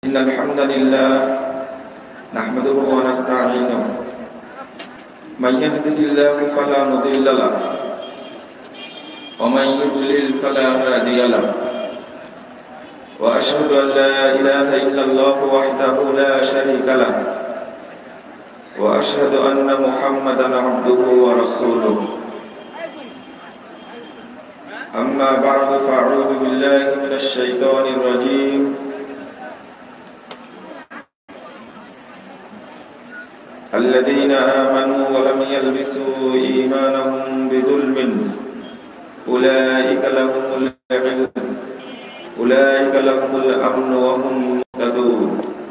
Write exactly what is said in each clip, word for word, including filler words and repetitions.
إن الحمد لله نحمده ونستعينه من يهده الله فلا مضل له ومن يضلل فلا هادي له وأشهد أن لا إله إلا الله وحده لا شريك له وأشهد أن محمدا عبده ورسوله أما بعد فأعوذ بالله من الشيطان الرجيم الذين آمنوا ولم يلبسوا إيمانهم بظلم أولئك لهم العزة أولئك لهم الأمن وهم مهتدون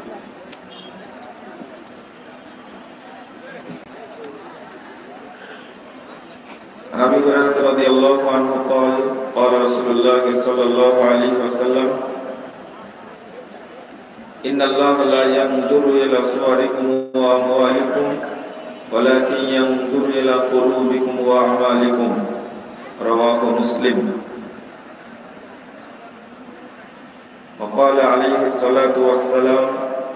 عن أبي هريرة رضي الله عنه قال قال رسول الله صلى الله عليه وسلم إن الله لا ينظر إلى صوركم وأموالكم ولكن ينظر إلى قلوبكم وأعمالكم رواه مسلم. وقال عليه الصلاة والسلام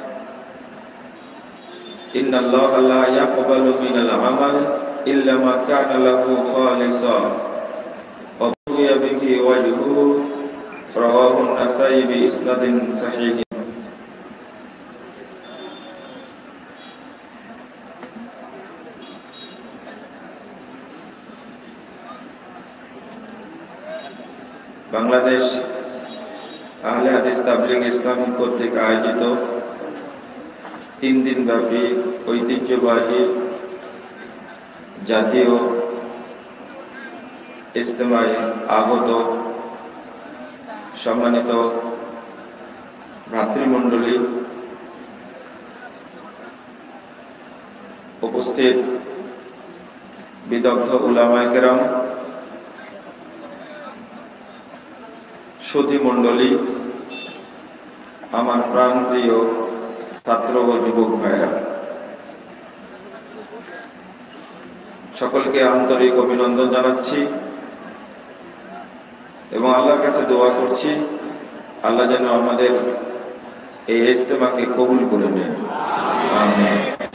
إن الله لا يقبل من العمل إلا ما كان له خالصا وبغي به وجهه رواه النسائي بإسناد صحيح. বাংলাদেশ আহলে হাদিস তাবলীগ ইসলামী কর্তৃক আয়োজিত তিন দিন ব্যাপী ঐতিহ্যবাহী জাতীয় ইজতেমায় আগত সম্মানিত ভ্রাতৃমণ্ডলী, উপস্থিত বিদগ্ধ উলামায়ে কেরাম, সুধী মণ্ডলী, আমার প্রাণপ্রিয় ছাত্র ও যুবক ভাইরা, সকলকে আন্তরিক অভিনন্দন জানাচ্ছি এবং আল্লাহর কাছে দোয়া করছি আল্লাহ যেন আমাদের এই ইজতেমাকে কবুল করে নেন। আমিন।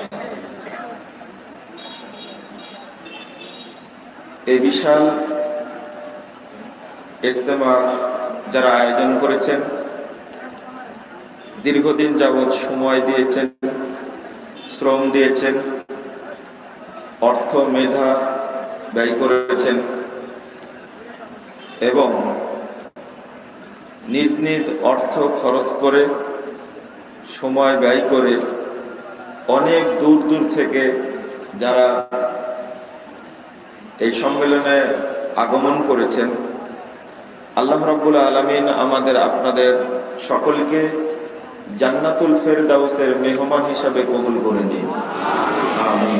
এই বিশাল ইজতেমা যারা আয়োজন করেছেন, দীর্ঘদিন যাবৎ সময় দিয়েছেন, শ্রম দিয়েছেন, অর্থ মেধা ব্যয় করেছেন এবং নিজ নিজ অর্থ খরচ করে সময় ব্যয় করে অনেক দূর দূর থেকে যারা এই সম্মেলনে আগমন করেছেন, আল্লাহ রাব্বুল আলামিন আমাদের আপনাদের সকলকে জান্নাতুল ফেরদাউসের মেহমান হিসাবে কবুল করে নিন। আমিন।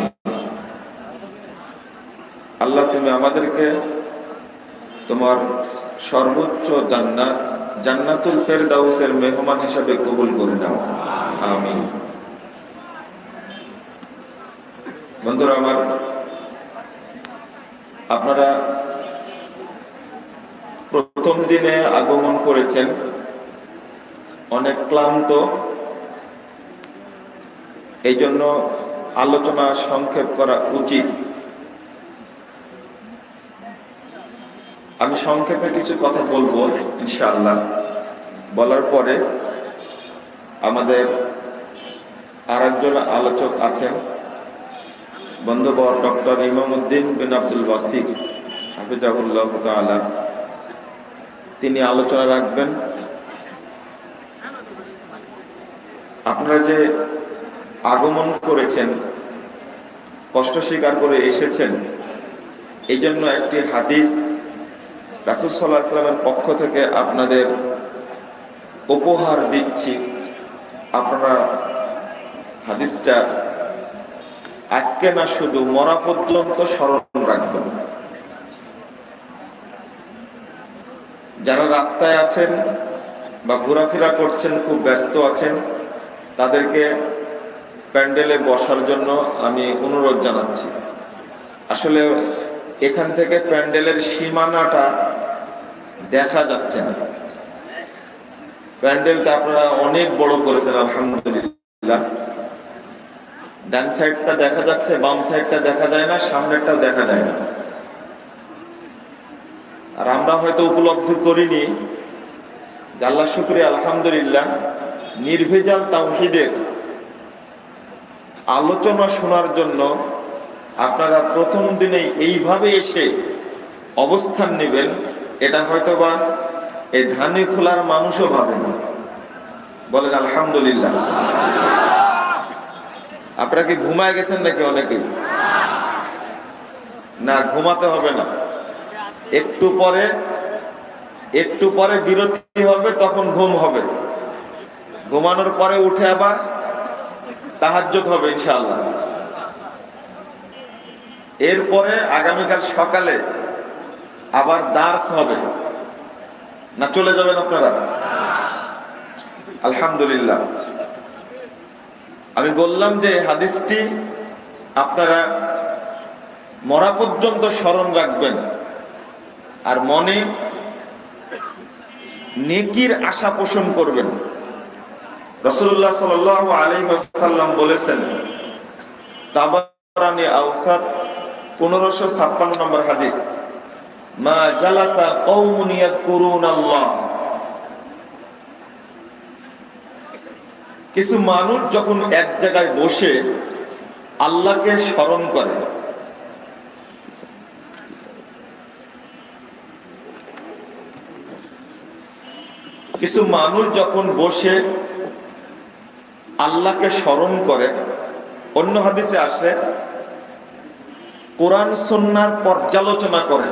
আল্লাহ তুমি আমাদেরকে তোমার সর্বোচ্চ জান্নাত জান্নাতুল ফেরদাউসের মেহমান হিসাবে কবুল করে নাও। আমিন। বন্ধুরা আমার, আপনারা প্রথম দিনে আগমন করেছেন, অনেক ক্লান্ত, এই জন্য আলোচনা সংক্ষেপ করা উচিত। আমি সংক্ষেপে কিছু কথা বলবো ইনশাআল্লাহ। বলার পরে আমাদের আর একজন আলোচক আছেন, বন্ধুবর ডক্টর ইমামউদ্দিন বিন আব্দুল ওয়াসিক হাফিজাহুল্লাহ তাআলা, তিনি আলোচনা রাখবেন। আপনারা যে আগমন করেছেন, কষ্ট স্বীকার করে এসেছেন, এই জন্য একটি হাদিস রাসূল সাল্লাল্লাহু আলাইহি ওয়াসাল্লামের পক্ষ থেকে আপনাদের উপহার দিচ্ছি। আপনারা হাদিসটা আজকে না, শুধু মরা পর্যন্ত স্মরণ রাখবেন। যারা রাস্তায় আছেন বা ঘোরাফেরা করছেন, খুব ব্যস্ত আছেন, তাদেরকে প্যান্ডেলে বসার জন্য আমি অনুরোধ জানাচ্ছি। আসলে এখান থেকে প্যান্ডেলের সীমানাটা দেখা যাচ্ছে না, প্যান্ডেলটা আপনারা অনেক বড় করেছেন আলহামদুলিল্লাহ। ডান সাইডটা দেখা যাচ্ছে, বাম সাইডটা দেখা যায় না, সামনেরটাও দেখা যায় না। আর আমরা হয়তো উপলব্ধি করিনি, আল্লাহ শুকরিয়া আলহামদুলিল্লাহ, নির্ভেজাল তাওহীদের আলোচনা শোনার জন্য আপনারা প্রথম দিনে এইভাবে এসে অবস্থান নেবেন, এটা হয়তোবা এই ধানি খোলার মানুষও ভাবেন। বলেন আলহামদুলিল্লাহ। আপনারা কি ঘুমায় গেছেন নাকি অনেকে? না, ঘুমাতে হবে না। একটু পরে একটু পরে বিরতি হবে, তখন ঘুম হবে। ঘুমানোর পরে উঠে আবার তাহাজ্জুদ হবে ইনশাআল্লাহ। এরপরে আগামীকাল সকালে আবার দার্স হবে। না চলে যাবেন আপনারা? আলহামদুলিল্লাহ। আমি বললাম যে হাদিসটি আপনারা মরা পর্যন্ত স্মরণ রাখবেন আর মনে নেকির আশা পোষণ করবেন। রাসূলুল্লাহ সাল্লাল্লাহু আলাইহি ওয়াসাল্লাম বলেছেন, তাবারানী আওসাত পনেরোশো ছাপ্পান্ন নম্বর হাদিস, মা জালাসা কওমুন ইয়াযকুরুনাল্লাহ, কিছু মানুষ যখন এক জায়গায় বসে আল্লাহকে স্মরণ করে, কিছু মানুষ যখন বসে আল্লাহকে স্মরণ করে, অন্য হাদিসে আসে কোরআন সুন্নাহর পর্যালোচনা করে,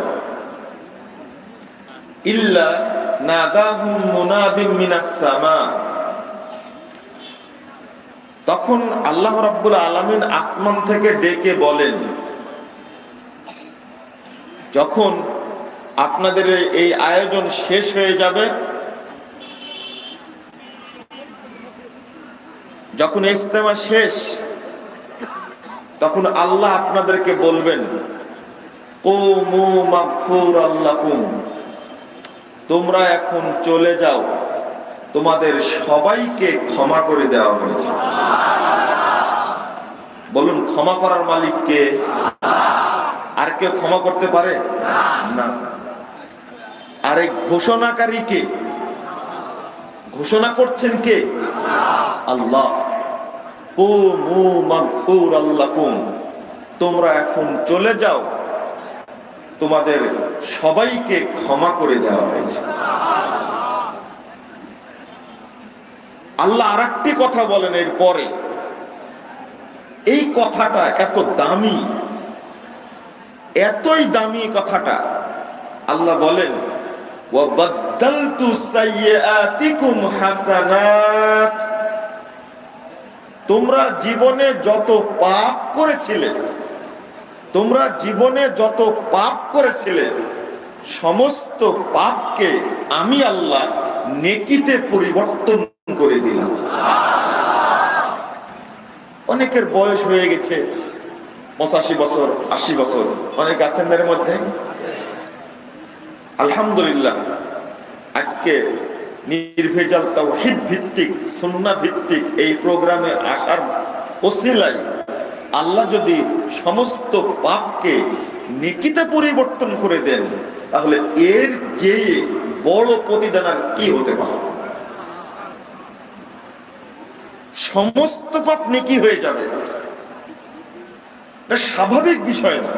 ইল্লা নাদাহুম মুনাদিম মিনাস সামা, তখন আল্লাহ রাব্বুল আলামিন আসমান থেকে ডেকে বলেন, যখন আপনাদের এই আয়োজন শেষ হয়ে যাবে, যখন ইজতেমা শেষ, তখন আল্লাহ আপনাদেরকে বলবেন, কুমু মাগফুরাল লাকুম, তোমরা এখন চলে যাও, তোমাদের সবাইকে ক্ষমা করে দেওয়া হয়েছে। বলুন, ক্ষমা করার মালিক কে? আর কেউ ক্ষমা করতে পারে না। আর এই ঘোষণাকারী কে? ঘোষণা করছেন কে? আল্লাহ। কুমু মাগফুরাল লাকুম, তোমরা এখন চলে যাও, তোমাদের সবাইকে ক্ষমা করে দেওয়া হয়েছে। আল্লাহ আরেকটি কথা বলেন এর পরে, এই কথাটা এত দামি, এতই দামি কথাটা, আল্লাহ বলেন, ওয়া বাদদালতু সাইয়্যাতিকুম হাসানাত, তোমরা জীবনে যত পাপ করেছিলে, তোমরা জীবনে যত পাপ করেছিলে, সমস্ত পাপকে আমি আল্লাহ নেকিতে পরিবর্তন করে দিলাম। অনেকের বয়স হয়ে গেছে পঁচাশি বছর, আশি বছর, অনেক আছেন এর মধ্যে। আলহামদুলিল্লাহ, আজকে নির্ভেজাল তাওহীদ ভিত্তিক, সুন্নাহ ভিত্তিক এই প্রোগ্রামে আসার ওসিলায় আল্লাহ যদি সমস্ত পাপকে নেকিতে পরিবর্তন করে দেন, তাহলে এর যে বড় প্রতিদান আর কি হতে পারে? সমস্ত পাপ নেকি হয়ে যাবে, এটা স্বাভাবিক বিষয় না।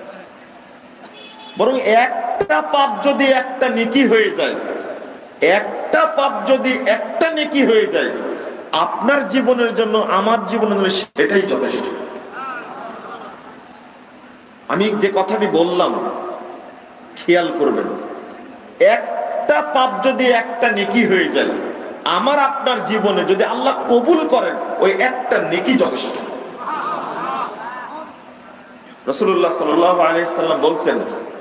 বরং একটা পাপ যদি একটা নেকি হয়ে যায়, একটা পাপ যদি একটা নেকি হয়ে যায়, আপনার জীবনের জন্য, আমার জীবনের জন্য সেটাই যথেষ্ট। আমি যে কথাটি বললাম খেয়াল করবেন, একটা পাপ যদি একটা নেকি হয়ে যায়, আমার আপনার জীবনে যদি আল্লাহ কবুল করেন, ওই একটা নেকি যথেষ্ট। রাসূলুল্লাহ সাল্লাল্লাহু আলাইহি সাল্লাম বলছেন,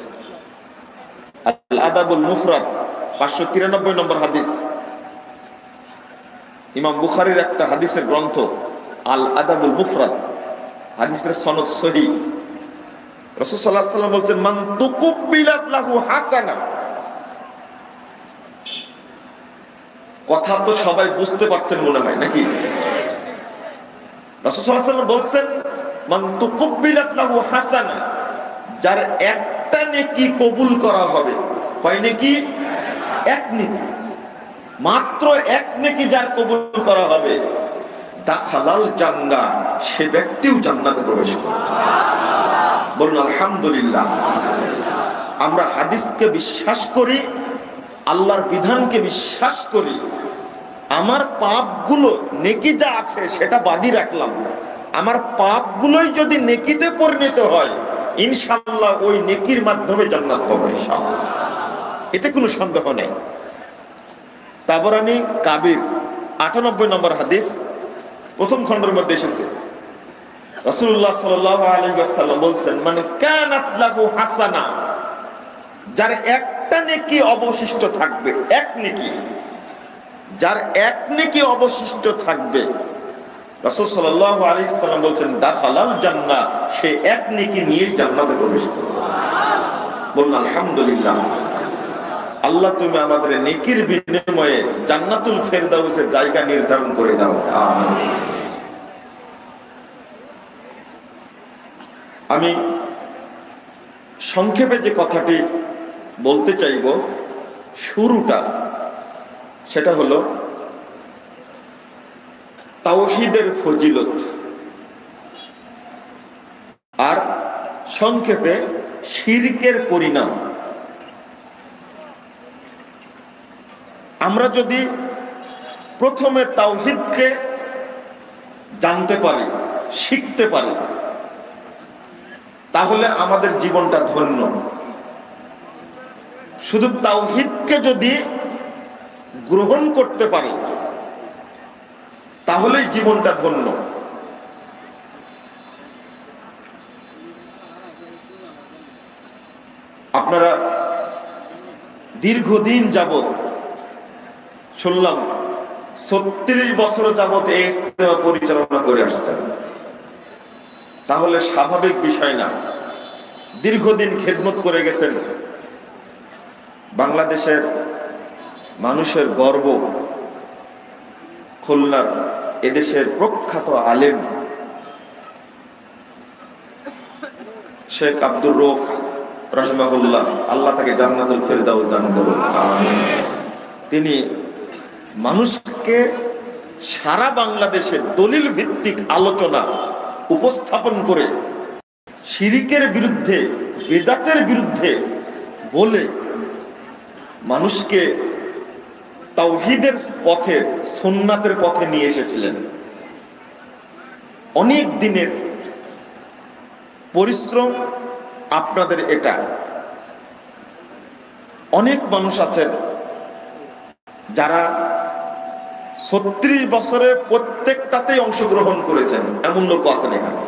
আল আদাবুল মুফরাদ পাঁচশো তিরানব্বই নম্বর হাদিস, ইমাম বুখারীর একটা হাদিসের গ্রন্থ আল আদাবুল মুফরাদ, হাদিসের সনদ সহিহ। রাসূল সাল্লাল্লাহু আলাইহি সাল্লাম বলছেন, মান তুকুবিলাত লাহু হাসানা, কথা তো সবাই বুঝতে পারছেন মনে হয় নাকি? রাসূল সাল্লাল্লাহু আলাইহি ওয়াসাল্লাম বলছেন, মান তুকব্বিলাত লাহু হাসানা, যার একটা নেকি কবুল করা হবে। কয় নেকি? এক নেকি, মাত্র এক নেকি যার কবুল করা হবে, দাখালাল জান্নাহ, সে ব্যক্তিও জান্নাতে প্রবেশ করবে। বলুন আলহামদুলিল্লাহ। আমরা হাদিসকে বিশ্বাস করি, আল্লাহর বিধানকে বিশ্বাস করি। আমার পাপগুলো, নেকি যা আছে সেটা বাদই রাখলাম, আমার পাপগুলোই যদি নেকিতে পরিণত হয়, ইনশাআল্লাহ ওই নেকির মাধ্যমে জান্নাত পাবো ইনশাআল্লাহ, এতে কোনো সন্দেহ নেই। তাবরানী কাবির আটানব্বই নম্বর হাদিস, প্রথম খণ্ডের মধ্যে এসেছে, রাসূলুল্লাহ সাল্লাল্লাহু আলাইহি ওয়াসাল্লাম বলছেন, মানে কানাত লাহু হাসানা, যার একটা নেকি অবশিষ্ট থাকবে, এক নেকি, যার এক নেকি অবশিষ্ট থাকবে, রাসূল সাল্লাল্লাহু আলাইহি ওয়াসাল্লাম বলছেন, দাখালাল জান্নাহ, সে এক নেকি নিয়ে জান্নাতে প্রবেশ করবে। বলুন আলহামদুলিল্লাহ। আল্লাহ তুমি আমাদের নেকির বিনিময়ে জান্নাতুল ফেরদাউসের জায়গা নির্ধারণ করে দাও, আমিন। আমি সংক্ষেপে যে কথাটি বলতে চাইব, শুরুটা সেটা হলো তাওহীদের ফজিলত, আর সংক্ষেপে শিরকের পরিণাম। আমরা যদি প্রথমে তাওহীদকে জানতে পারি, শিখতে পারি, তাহলে আমাদের জীবনটা ধন্য। শুধু তাওহীদকে যদি গ্রহণ করতে পারি, তাহলেই জীবনটা ধন্য। আপনারা দীর্ঘদিন যাবত শুনলাম, ছত্রিশ বছর যাবত এই ইজতেমা পরিচালনা করে আসছেন, তাহলে স্বাভাবিক বিষয় না। দীর্ঘদিন খেদমত করে গেছেন, বাংলাদেশের মানুষের গর্ব, খুলনার এদেশের প্রখ্যাত আলেম শেখ আব্দুর রউফ রাহিমাহুল্লাহ, আল্লাহ তাকে জান্নাতুল ফেরদাউস দান করুন, আমিন। তিনি মানুষকে সারা বাংলাদেশে দলিল ভিত্তিক আলোচনা উপস্থাপন করে শিরকের বিরুদ্ধে, বিদআতের বিরুদ্ধে বলে মানুষকে তাওহীদের পথে, সুন্নাতের পথে নিয়ে এসেছিলেন। অনেক দিনের পরিশ্রম আপনাদের এটা। অনেক মানুষ আছেন যারা ছত্রিশ বছরে প্রত্যেকটাতেই অংশগ্রহণ করেছেন, এমন লোক আছেন এখানে।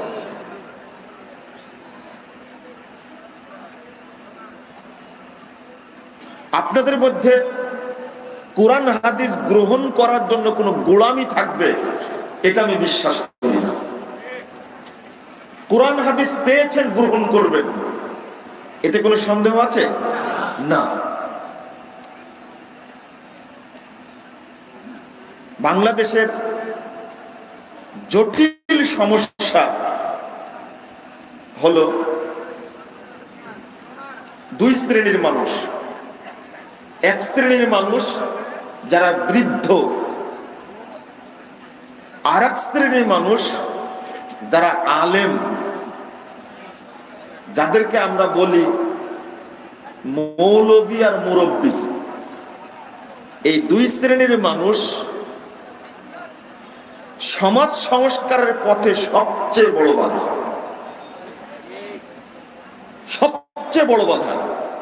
আপনাদের মধ্যে কোরআন হাদিস গ্রহণ করার জন্য কোনো গোলামি থাকবে, এটা আমি বিশ্বাস করি না। কোরআন হাদিস পেয়েছেন, গ্রহণ করবেন, এতে কোনো সন্দেহ আছে? না। বাংলাদেশের জটিল সমস্যা হলো দুই শ্রেণীর মানুষ। এক শ্রেণীর মানুষ যারা বৃদ্ধ, আর এক শ্রেণীর মানুষ যারা আলেম, যাদেরকে আমরা বলি মৌলভী আর মুরব্বী। এই দুই শ্রেণীর মানুষ সমাজ সংস্কারের পথে সবচেয়ে বড় বাধা, সবচেয়ে বড় বাধা।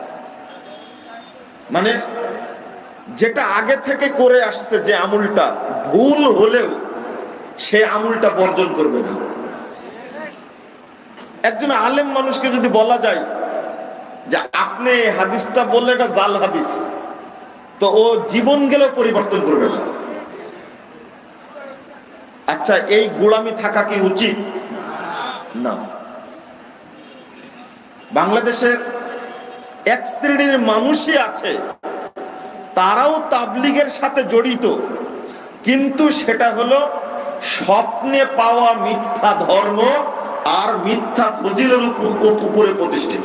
মানে যেটা আগে থেকে করে আসছে, যে আমলটা ভুল হলেও সে আমলটা বর্জন করবে না। একজন আলেম মানুষকে যদি বলা যায় যে আপনি হাদিসটা বললে এটা জাল হাদিস, তো ও জীবন গেলেও পরিবর্তন করবে না। আচ্ছা, এই গোলামি থাকা কি উচিত? না। বাংলাদেশের এক শ্রেণীর মানুষই আছে তারাও তাবলীগের সাথে জড়িত, কিন্তু সেটা হলো স্বপ্নে পাওয়া মিথ্যা ধর্ম আর মিথ্যা ফজিলের উপরে প্রতিষ্ঠিত।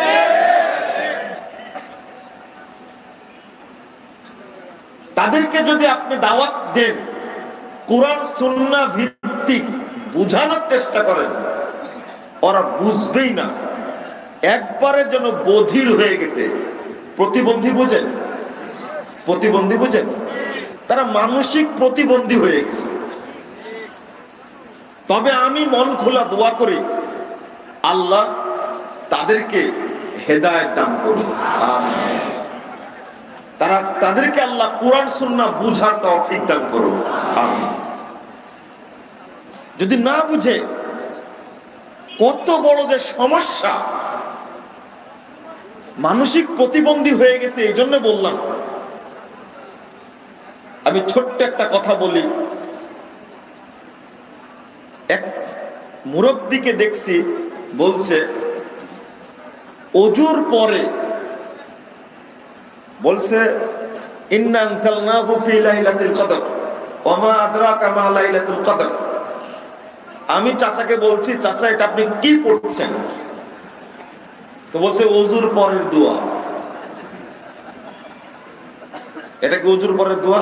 তাদেরকে যদি আপনি দাওয়াত দেন, কোরআন সুন্নাহ ভিত্তিক বুঝানোর চেষ্টা করেন, ওরা বুঝবেই না, একবারে যেন বধির হয়ে গেছে। প্রতিবন্ধী বুঝেন? প্রতিবন্ধী বুঝেন? তারা মানসিক প্রতিবন্ধী হয়ে গেছে। তবে আমি মন খোলা দোয়া করি, আল্লাহ তাদেরকে হেদায়েত দান করুন, আমিন। তারা তাদেরকে আল্লাহ কোরআন সুন্নাহ বুঝার তৌফিক দান করুন, আমিন। যদি না বুঝে, কত বড় যে সমস্যা, মানসিক প্রতিবন্ধী হয়ে গেছে। এই জন্য বললাম, আমি ছোট্ট একটা কথা বলি। এক মুরব্বীকে দেখছি, বলছে ওজুর পরে, বলছে ইন্না আনজালনাহু ফি লাইলাতুল কদর ওয়া মা আদরাকা মা লাইলাতুল কদর। আমি চাচাকে বলছি, চাচা এটা আপনি কি পড়ছেন? তো বলছে ওজুর পরের দোয়া। এটা কি ওজুর পরের দোয়া?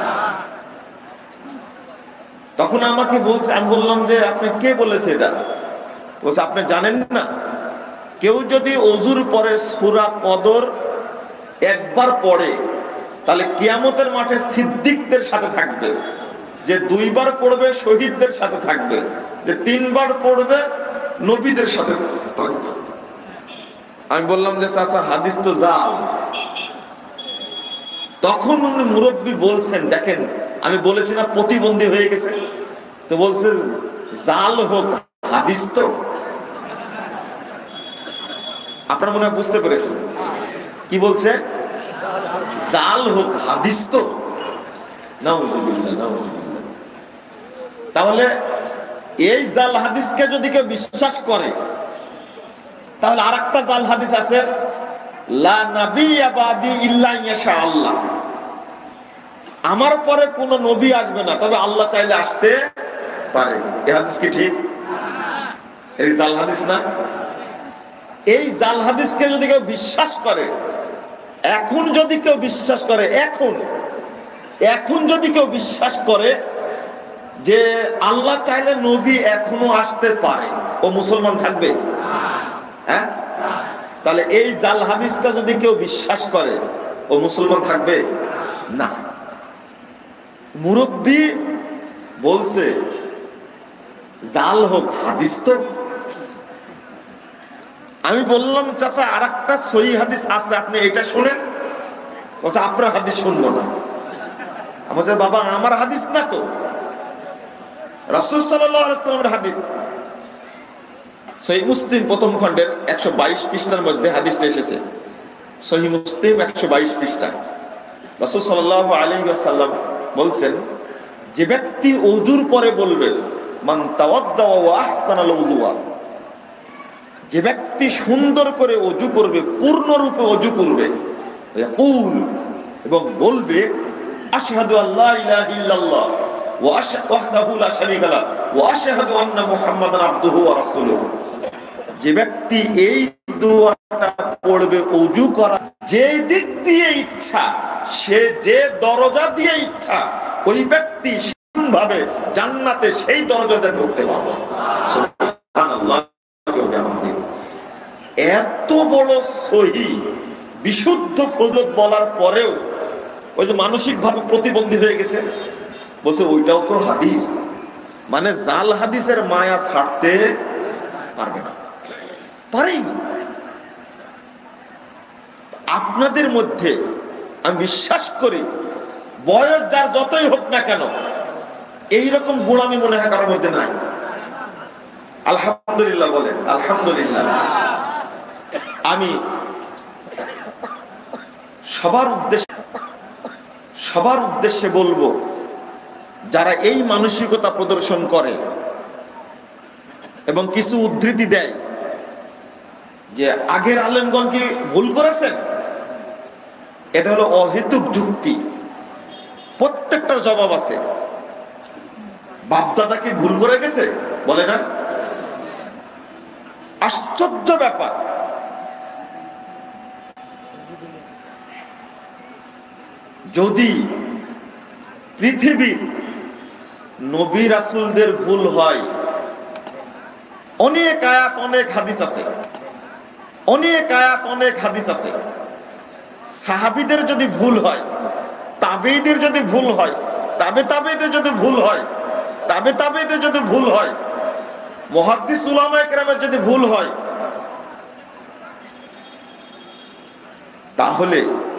তখন আমাকে বলছে, আমি বললাম যে আপনি কে বলেছে এটা? বলছে আপনি জানেন না, কেউ যদি ওজুর পরে সূরা কদর একবার পড়ে, তাহলে কিয়ামতের মাঠে সিদ্দিকদের সাথে থাকবে, যে দুইবার পড়বে শহীদদের সাথে থাকবে, যে তিনবার পড়বে নবীদের সাথে থাকবে। আমি বললাম যে চাচা হাদিস তো জাল। তখন উনি মুরব্বী বলছেন, দেখেন আমি বলেছি না প্রতিবন্ধী হয়ে গেছে, তো বলছে জাল হোক হাদিস তো। আপনারা মনে হয় বুঝতে পেরেছেন কি বলছে? জাল হোক হাদিস তো। নাউজুবিল্লাহ, নাউজুবিল্লাহ। তাহলে এই জাল হাদিসকে যদি কেউ বিশ্বাস করে, তাহলে আর একটা জাল হাদিস আছে, লা নাবিয়্যা বাদি ইল্লা ইয়াশা আল্লাহ। আমার পরে কোন নবী আসবে না, তবে আল্লাহ চাইলে আসতে পারে। এই হাদিস কি ঠিক? এই জাল হাদিস না? এই জাল হাদিসকে যদি কেউ বিশ্বাস করে, এখন যদি কেউ বিশ্বাস করে, এখন এখন যদি কেউ বিশ্বাস করে যে আল্লাহ চাইলে নবী এখনো আসতে পারে, ও মুসলমান থাকবে? হ্যাঁ? তাহলে এই জাল হাদিসটা যদি কেউ বিশ্বাস করে, ও মুসলমান থাকবে না। মুরব্বী বলছে জাল হোক হাদিস তো। আমি বললাম চাচা আর একটা সহিহ হাদিস আছে, আপনি এটা শুনেন। বলছে আপনার হাদিস শুনবো না। আমাদের বাবা আমার হাদিস না তো, রাসূল সাল্লাল্লাহু আলাইহি ওয়াসাল্লামের হাদিস। সহিহ মুসলিম প্রথম খণ্ডের একশো বাইশ পৃষ্ঠার মধ্যে হাদিসটা এসেছে। সহিহ মুসলিম একশো বাইশ পৃষ্ঠা। রাসূল সাল্লাল্লাহু আলাইহি ওয়াসাল্লাম বলছেন, যে ব্যক্তি ওযুর পরে বলবে মান তাওয়াদ্দা ওয়া আহসানাল উযুয়া, যে ব্যক্তি সুন্দর করে ওযু করবে, পূর্ণরূপে ওযু করবে, ইয়াকুল, এবং বলবে আশহাদু আল্লা ইলাহা ইল্লাল্লাহ ওয়া আশহাদু ওয়াহদাহু লা শারীকা লাহু ওয়া আশহাদু আন্না মুহাম্মাদান আবদুহু ওয়া রাসূলুহু। যে ব্যক্তি এই দোয়াটা পড়বে ওযু করা যে দিক দিয়ে ইচ্ছা, সে যে দরজা দিয়ে ইচ্ছা, ওই ব্যক্তি ভাবে জান্নাতে সেই দরজাতে ঢুকতে পারবে। সুবহানাল্লাহ। এত বড় সহিহ বিশুদ্ধ ফজিলত বলার পরেও ওই যে মানসিক ভাবে প্রতিবন্ধী হয়ে গেছে, বলছে ওইটাও তো হাদিস। মানে জাল হাদিসের মায়া ছাড়তে পারবে না, পারেই। আপনাদের মধ্যে আমি বিশ্বাস করি, বয়স যার যতই হোক না কেন, এইরকম গুণ আমি মনে হয় কারোর মধ্যে নাই। আলহামদুলিল্লাহ বলেন, আলহামদুলিল্লাহ। আমি সবার উদ্দেশ্যে সবার উদ্দেশ্যে বলবো, যারা এই মানসিকতা প্রদর্শন করে এবং কিছু উদ্ধৃতি দেয় যে আগের আলেমগণ কি ভুল করেছেন, এটা হলো অহেতুক যুক্তি, প্রত্যেকটার জবাব আছে। বাপদাদা কি ভুল করে গেছে বলে না? আশ্চর্য ব্যাপার, যদি পৃথিবীর নবী রাসূলদের ভুল হয়, অনেক আয়াত অনেক হাদিস আছে, অনেক আয়াত অনেক হাদিস আছে। সাহাবীদের যদি ভুল হয়, তাবেঈদের যদি ভুল হয়, তাবে তাবেঈদের যদি ভুল হয়, তাবে তাবেঈদের যদি ভুল হয়, মুহাদ্দিস উলামায়ে কেরামের যদি ভুল হয়, তাহলে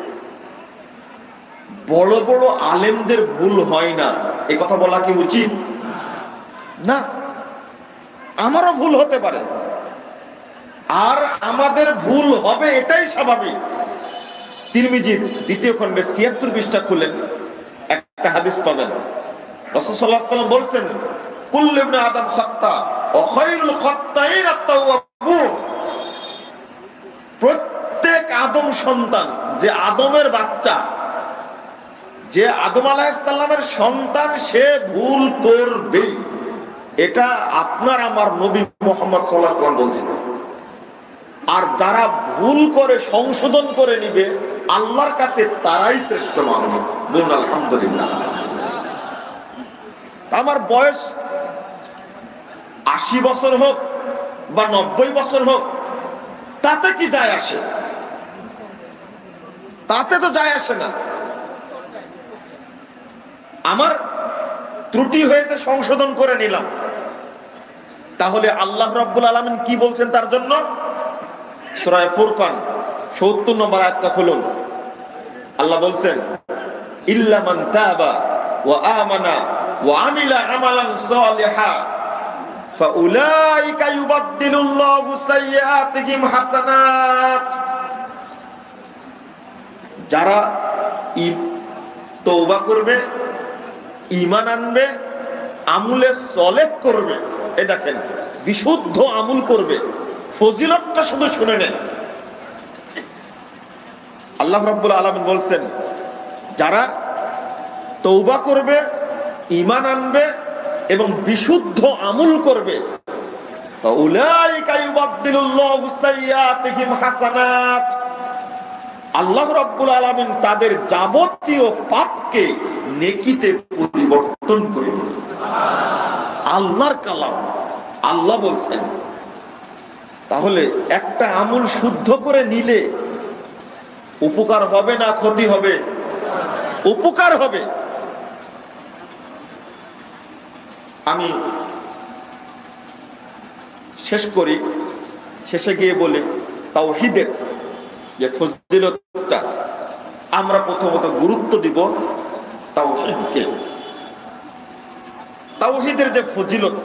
বড় বড় আলেমদের ভুল হয় না, এই কথা বলা কি উচিত না? আমারও ভুল হতে পারে, আর আমাদের ভুল হবে এটাই স্বাভাবিক। তিরমিজির দ্বিতীয় খণ্ডে ছিয়াত্তর পৃষ্ঠা খুলেন, একটা হাদিস পাবেন। রাসূল সাল্লাল্লাহু আলাইহি ওয়াসাল্লাম বলছেন, কুল্লু ইবনে আদম খাত্তা ওয়া খায়রুল খাত্তাইন আত-তাওয়াবুন। প্রত্যেক আদম সন্তান, যে আদমের বাচ্চা, যে আদম আলাইহিস সালামের সন্তান, সে ভুল করবেই। এটা আপনার আমার নবী মুহাম্মদ সাল্লাল্লাহু আলাইহি ওয়াসাল্লাম বলছেন। আর যারা ভুল করে সংশোধন করে নিবে, আল্লাহর কাছে তারাই শ্রেষ্ঠ মানুষ। বলুন আলহামদুলিল্লাহ। আমার বয়স আশি বছর হোক বা নব্বই বছর হোক, তাতে কি যায় আসে? তাতে তো যায় আসে না। আমার ত্রুটি হয়েছে, সংশোধন করে নিলাম, তাহলে আল্লাহ রাব্বুল আলামিন কি বলছেন তার জন্য? সূরা ফুরকান সত্তর নম্বর আয়াতটা খুলুন। আল্লাহ বলছেন, ইল্লা মান তাবা ওয়া আমানা ওয়া আমিলা আমালান সালিহা ফাউলাইকা ইউবাদদিলুল্লাহু সাইয়্যাতিহিম হাসানাত। যারা তওবা করবে, ঈমান আনবে, আমলে সলেহ করবে, এই দেখেন বিশুদ্ধ আমল করবে, ফজিলতটা শুধু শুনে নেন। আল্লাহ রাব্বুল আলামিন বলছেন, যারা তওবা করবে, ঈমান আনবে এবং বিশুদ্ধ আমল করবে, ফাউলাইকা ইউবাদদিলুল্লাহু সাইয়্যাতিহিম হাসানাত। আল্লাহ রাব্বুল আলামিন তাদের যাবতীয় পাপকে নেকিতে পরিবর্তন করে দেন। আল্লাহর কালাম, আল্লাহ বলছেন। তাহলে একটা আমল শুদ্ধ করে নিলে উপকার হবে না ক্ষতি হবে? উপকার হবে। আমি শেষ করি, শেষে গিয়ে বলি তাওহীদের যে ফজিলতটা, আমরা প্রথমত গুরুত্ব দিব তাওহীদকে। তাওহীদের যে ফজিলত,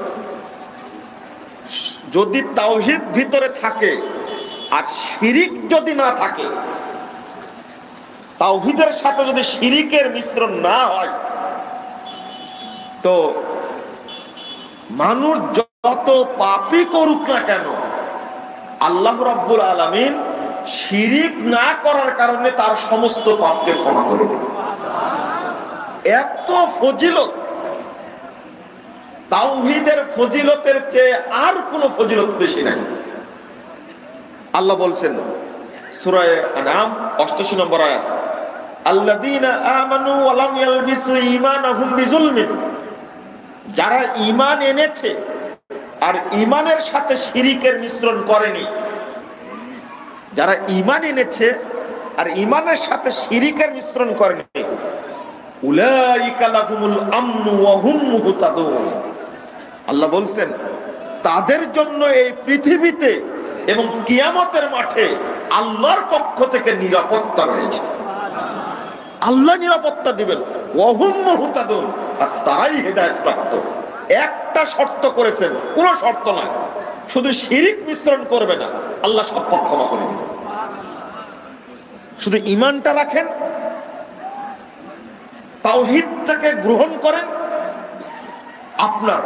যদি তাওহীদ ভিতরে থাকে আর শিরিক যদি না থাকে, তাওহীদের সাথে যদি শিরিকের মিশ্রণ না হয়, তো মানুষ যত পাপই করুক না কেন, আল্লাহ রাব্বুল আলামিন শিরিক না করার কারণে তার সমস্ত পাপকে ক্ষমা করে দেন। এত ফজিলত, তাওহীদের ফজিলতের চেয়ে আর কোন ফজিলত বেশি নাই। আল্লাহ বলছেন সূরা আনাম অষ্টাশি নম্বর আয়াত, আল্লাযীনা আমানু ওয়া লাম ইয়ালবিসু ঈমানাহুম বিযুলমিন। যারা ঈমান এনেছে আর ঈমানের সাথে শিরিকের মিশ্রণ করেনি, যারা ঈমান এনেছে আর ঈমানের সাথে শিরিকের মিশ্রণ করেনি, উলাইকা লাহুমুল আমনু ওয়া হুম মুহতাদুন। আল্লাহ বলছেন, তাদের জন্য এই পৃথিবীতে এবং কিয়ামতের মাঠে আল্লাহর পক্ষ থেকে নিরাপত্তা রয়েছে। আল্লাহ নিরাপত্তা দিবেন, ওয়া হুম মুহতাদুন, আর তারাই হেদায়েত প্রাপ্ত। একটা শর্ত করেছেন, কোনো শর্ত না, শুধু শিরিক মিশ্রণ করবে না, আল্লাহ সব পাপ ক্ষমা করে দিবেন। শুধু ঈমানটা রাখেন, তাওহীদটাকে গ্রহণ করেন, আপনার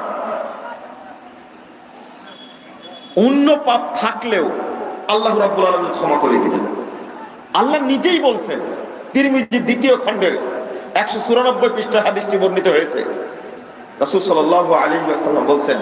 অন্য পাপ থাকলেও আল্লাহ রাব্বুল আলামিন ক্ষমা করে দিবেন। আল্লাহ নিজেই বলছেন, তিরমিজি দ্বিতীয় খণ্ডের একশো চুরানব্বই পৃষ্ঠা হাদিসটি বর্ণিত হয়েছে। রাসূল সাল্লাল্লাহু আলাইহি ওয়াসাল্লাম বলছেন,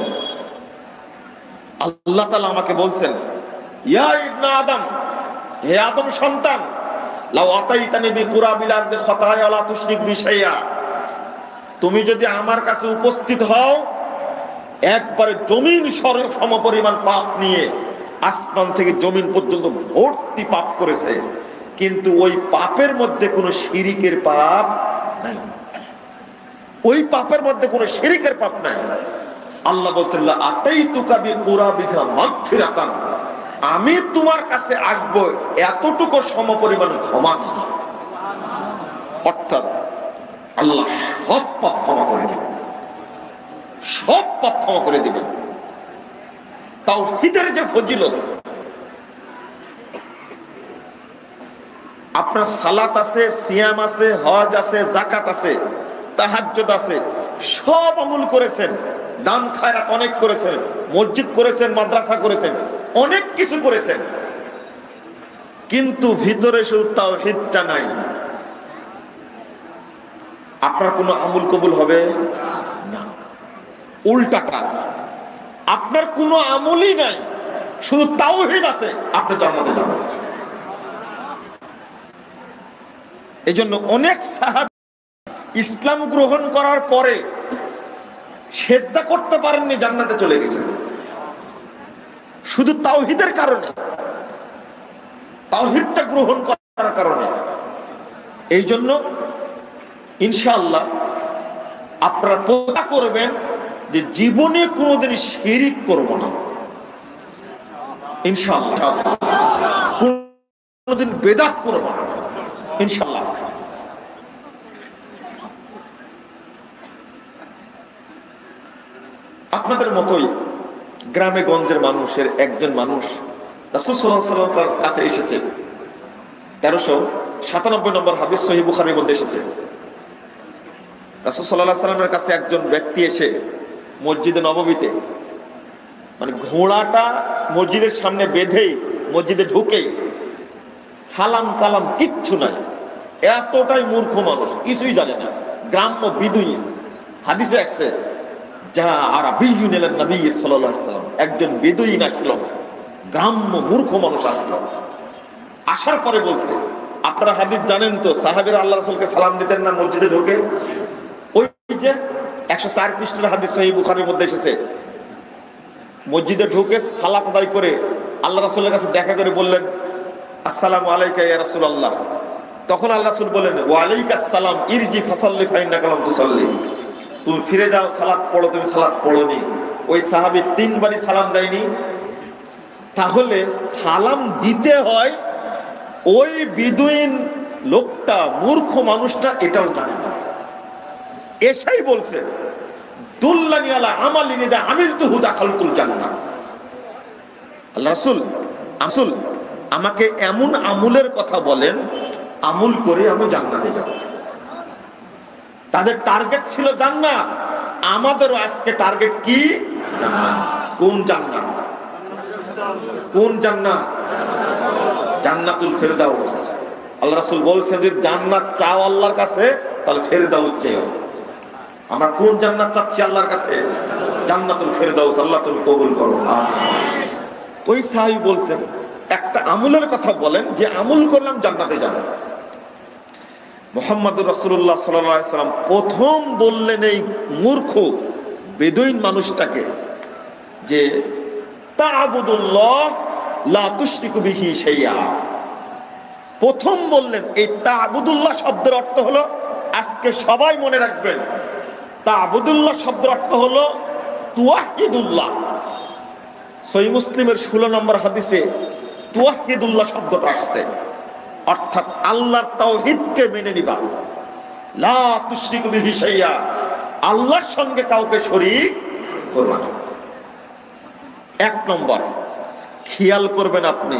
আল্লাহ তাআলা আমাকে বলছেন, ইয়া ইবনে আদম, হে আদম সন্তান, লাউ আতাইতানি বিকুরাবিল আরদি খাতায়া লা তুশরিক বি শাইআ, তুমি যদি আমার কাছে উপস্থিত হও একবারে জমিন সমপরিমাণ পাপ নিয়ে, আসমান থেকে জমিন পর্যন্ত ভর্তি পাপ করেছে, কিন্তু ওই পাপের মধ্যে কোনো শিরিকের পাপ নাই, ওই পাপের মধ্যে কোনো শিরিকের পাপ নাই। আল্লাহ বলছেন, লা আতাইতুকা বিকুরাবিহা মাগফিরাতান, আমি তোমার কাছে আসব এতটুকু সমপরিমাণ ক্ষমা নিয়ে। অর্থাৎ আল্লাহ সব পাপ ক্ষমা করে দিবেন, সব পাপ ক্ষমা করে দিবেন। তাওহীদের যে ফজিলত, আপনার সালাত আছে, সিয়াম আছে, হজ আছে, যাকাত আছে, তাহাজ্জুদ আছে, সব আমল করেছেন, দান খায়রাত অনেক করেছেন, মসজিদ করেছেন, মাদ্রাসা করেছেন, অনেক কিছু করেছেন, কিন্তু ভিতরে শুধু তাওহীদটা নাই, আপনার কোনো আমল কবুল হবে না। উল্টাটা, আপনার কোনো আমলই নাই, শুধু তাওহীদ আছে, আপনি জান্নাতে যাবেন। এই জন্য অনেক সাহাবী ইসলাম গ্রহণ করার পরে সেজদা করতে পারেননি, জান্নাতে চলে গেছেন শুধু তাওহীদের কারণে, তাওহীদটা গ্রহণ করার কারণে। এই জন্য ইনশাআল্লাহ আপনারা প্রতিজ্ঞা করবেন যে জীবনে কোনোদিন শিরিক করব না, ইনশাআল্লাহ কোনোদিন বেদাত করব না, ইনশাআল্লাহ। আপনাদের মতোই গ্রামে গঞ্জের মানুষের একজন মানুষ রাসূল সাল্লাল্লাহু আলাইহি ওয়াসাল্লামের কাছে এসেছে। তেরোশো সাতানব্বই নম্বর হাদিস সহিহ বুখারীর মধ্যে এসেছে। রাসূল সাল্লাল্লাহু আলাইহি ওয়াসাল্লামের কাছে একজন ব্যক্তি এসে মসজিদে নববীতে, মানে ঘোড়াটা মসজিদের সামনে বেঁধেই মসজিদে ঢুকেই সালাম কালাম কিচ্ছু নাই, এতটাই মূর্খ মানুষ, কিছুই জানে না, গ্রাম্য বিদুইন। হাদিসে আসছে, যা আরাবিয়্যুন ইলা নবী সাল্লাল্লাহু আলাইহি ওয়াসাল্লাম, একজন বেদুইন আসলো, গ্রাম্য মূর্খ মানুষ আসলো। আসার পরে বলছে, আপনারা হাদিস জানেন তো, সাহাবীরা আল্লাহ রাসূলকে সালাম দিতেন না মসজিদে ঢুকে। ওই যে একশো চার পৃষ্ঠার হাদিস সহিহ বুখারীর মধ্যে এসেছে, মসজিদে ঢুকে সালাত আদায় করে আল্লাহ রাসূলের কাছে দেখা করে বললেন, আসসালামু আলাইকা ইয়া রাসূলুল্লাহ। তখন আল্লাহ রাসূল বলেন, ওয়া আলাইকাস সালাম, ইরজি ফাসাল্লি ফাইন্নাকা লাম তুসাল্লি, তুমি ফিরে যাও, সালাত পড়ো, তুমি সালাত পড়োনি। ওই সাহাবী তিনবারই সালাম দেয়নি। তাহলে সালাম দিতে হয়, ওই বিদুইন লোকটা, মূর্খ মানুষটা এটাও জানে না, এসেই বলছে, দুল্লানি আলা আমালিন ইদা আমিলতুহু দাখালতুল জান্নাহ। আল্লাহ রাসূল রাসূল আমাকে এমন আমলের কথা বলেন, আমল করে আমি জান্নাতে যাব। তাদের টার্গেট ছিল জান্নাত, আমাদেরও আজকে টার্গেট কি? জান্নাত। কোন জান্নাত? কোন জান্নাত? জান্নাতুল ফেরদাউস। আল্লাহ রাসূল বলছেন, যে জান্নাত চাও আল্লাহর কাছে, তাহলে ফেরদাউস চাও। আমরা কোন জান্নাত চাচ্ছি আল্লাহর কাছে? জান্নাতুল ফেরদাউস। আল্লাহ তুমি কবুল করো, আমিন। ওই সাহাবী বলছেন, একটা আমলের কথা বলেন, যে আমল করলাম জান্নাতে যাব। মুহাম্মদুর রাসূলুল্লাহ সাল্লাল্লাহু আলাইহি ওয়াসাল্লাম প্রথম বললেন এই মূর্খ বেদুইন মানুষটাকে, যে তা'বুদুল্লাহ লা তুশরিকু বিহি শাইআ। প্রথম বললেন এই তা'বুদুল্লাহ শব্দের অর্থ হলো, আজকে সবাই মনে রাখবেন, তা'বুদুল্লাহ শব্দের অর্থ হলো তুওয়াহিদুল্লাহ। সহিহ মুসলিমের ষোলো নম্বর হাদিসে তুওয়াহিদুল্লাহ শব্দটা আসছে, অর্থাৎ আল্লাহর তাওহীদকে মেনে নিবা, লা তুশরিকু বিহি শাইআ, আল্লাহর সঙ্গে কাউকে শরীক করবা না। এক নম্বর খেয়াল করবেন আপনি,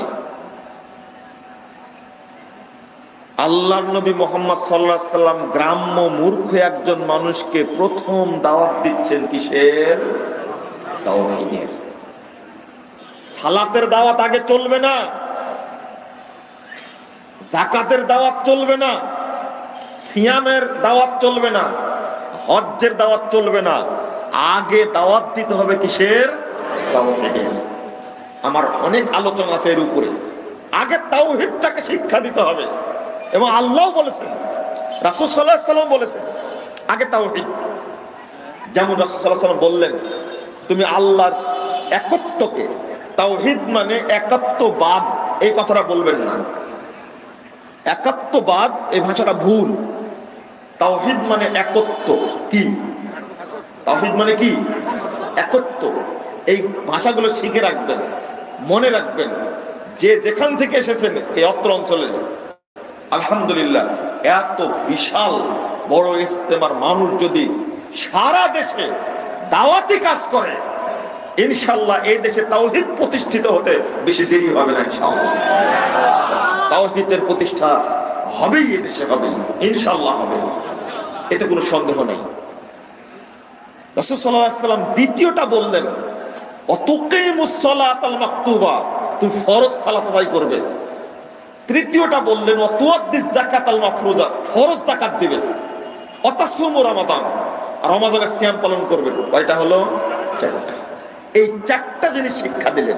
আল্লাহর নবী মুহাম্মদ সাল্লাল্লাহু আলাইহি সাল্লাম গ্রাম্য মূর্খ একজন মানুষকে প্রথম দাওয়াত দিচ্ছেন কিসের? তাওহীদের। সালাতের দাওয়াত আগে চলবে না, যাকাতের দাওয়াত চলবে না, সিয়ামের দাওয়াত চলবে না, হজ্জের দাওয়াত চলবে না, আগে দাওয়াত দিতে হবে কিসের? তাওহীদের। আমার অনেক আলোচনা আছে এর উপরে। আগে তাওহীদটাকে শিক্ষা দিতে হবে, এবং আল্লাহ বলেছেন, রাসূল সাল্লাল্লাহু আলাইহি ওয়াসাল্লাম বলেছেন আগে তাওহীদ। যেমন রাসূল সাল্লাল্লাহু আলাইহি ওয়াসাল্লাম বললেন, তুমি আল্লাহর একত্বকে, তাওহীদ মানে একাত্মবাদ, এই কথাটা বলবেন না। একাত্মবাদ এই ভাষাটা ভুল। তাওহীদ মানে একত্ব। কি তাওহীদ মানে? কি একত্ব। এই ভাষাগুলো শিখে রাখবেন, মনে রাখবেন। যে যেখান থেকে এসেছেন এই অত্র অঞ্চলে, আলহামদুলিল্লাহ, এত বিশাল বড় ইজতেমার মানুষ যদি সারা দেশে দাওয়াতি কাজ করে, ইনশাআল্লাহ এই দেশে তাওহীদ প্রতিষ্ঠিত হতে বেশি দেরি হবে না। ইনশাআল্লাহ তাওহীদের প্রতিষ্ঠা হবেই, এই দেশে হবে, ইনশাআল্লাহ হবে, এতে কোনো সন্দেহ নেই। রাসূল সাল্লাল্লাহু আলাইহি ওয়াসাল্লাম দ্বিতীয়টা বললেন, অতুকিমুস সালাতাল মাকতুবা, তুমি ফরজ সালাত আদায় করবে। তৃতীয়টা বললেন, ওয়াতুআদ্দিজ যাকাতাল মাফরুজা, ফরজ যাকাত দিবে। ওয়াতাসুমু রমাদান, রমাদানের সিয়াম পালন করবেন। কয়টা হলো? চারটা। এই চারটা জিনিস শিক্ষা দিলেন।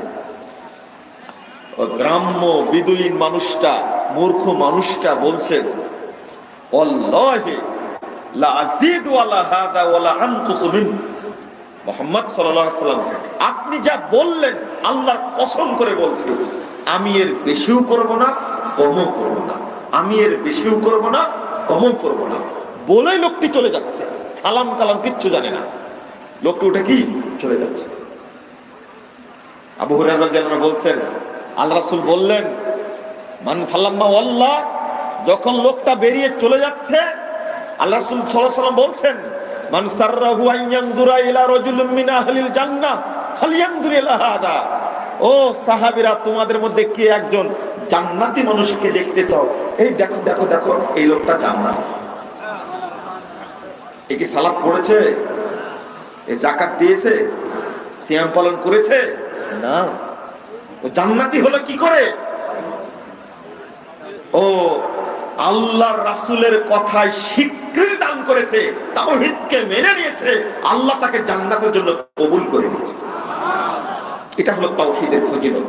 গ্রাম্য বিদুইন মানুষটা, মূর্খ মানুষটা বলছেন, ওয়াল্লাহি লা আযীদু আলা হাদা ওয়া লা আনকুসু মিন। মুহাম্মদ সাল্লাল্লাহু আলাইহি ওয়াসাল্লাম, আপনি যা বললেন আল্লাহর কসম করে বলছি, আমি এর বেশিও করব না, কমও করব না। আমি এর বেশিও করব না, কমও করব না। বলেই লোকটি চলে যাচ্ছে, সালাম কালাম কিচ্ছু জানে না, লোকটি উঠে কি চলে যাচ্ছে। আবু হুরায়রা রাদিয়াল্লাহু আনহু বলছেন, আল্লাহ রাসূল বললেন, মান ফালাম্মা ওয়াল্লাহ, যখন লোকটা বেরিয়ে চলে যাচ্ছে, আল্লাহ রাসূল সাল্লাল্লাহু আলাইহি ওয়াসাল্লাম বলছেন, মান সাররাহু আন ইয়ানজুরা ইলা রাজুলিন মিন আহলিল জান্নাহ ফালইয়ানজুর ইলা হাদা। ও সাহাবীরা, তোমাদের মধ্যে কে একজন জান্নাতি মানুষকে দেখতে চাও, এই দেখো দেখো দেখো, এই লোকটা জান্নাতি। এই কি সালাত পড়েছে? এই যাকাত দিয়েছে? সিয়াম পালন করেছে? না। ও জান্নাতি হলো কি করে? ও আল্লাহর রাসূলের কথায় স্বীকৃতি দান করেছে, তাওহীদকে মেনে নিয়েছে, আল্লাহ তাকে জান্নাতের জন্য কবুল করে নিয়েছে। এটা হলো তাওহীদের ফজিলত।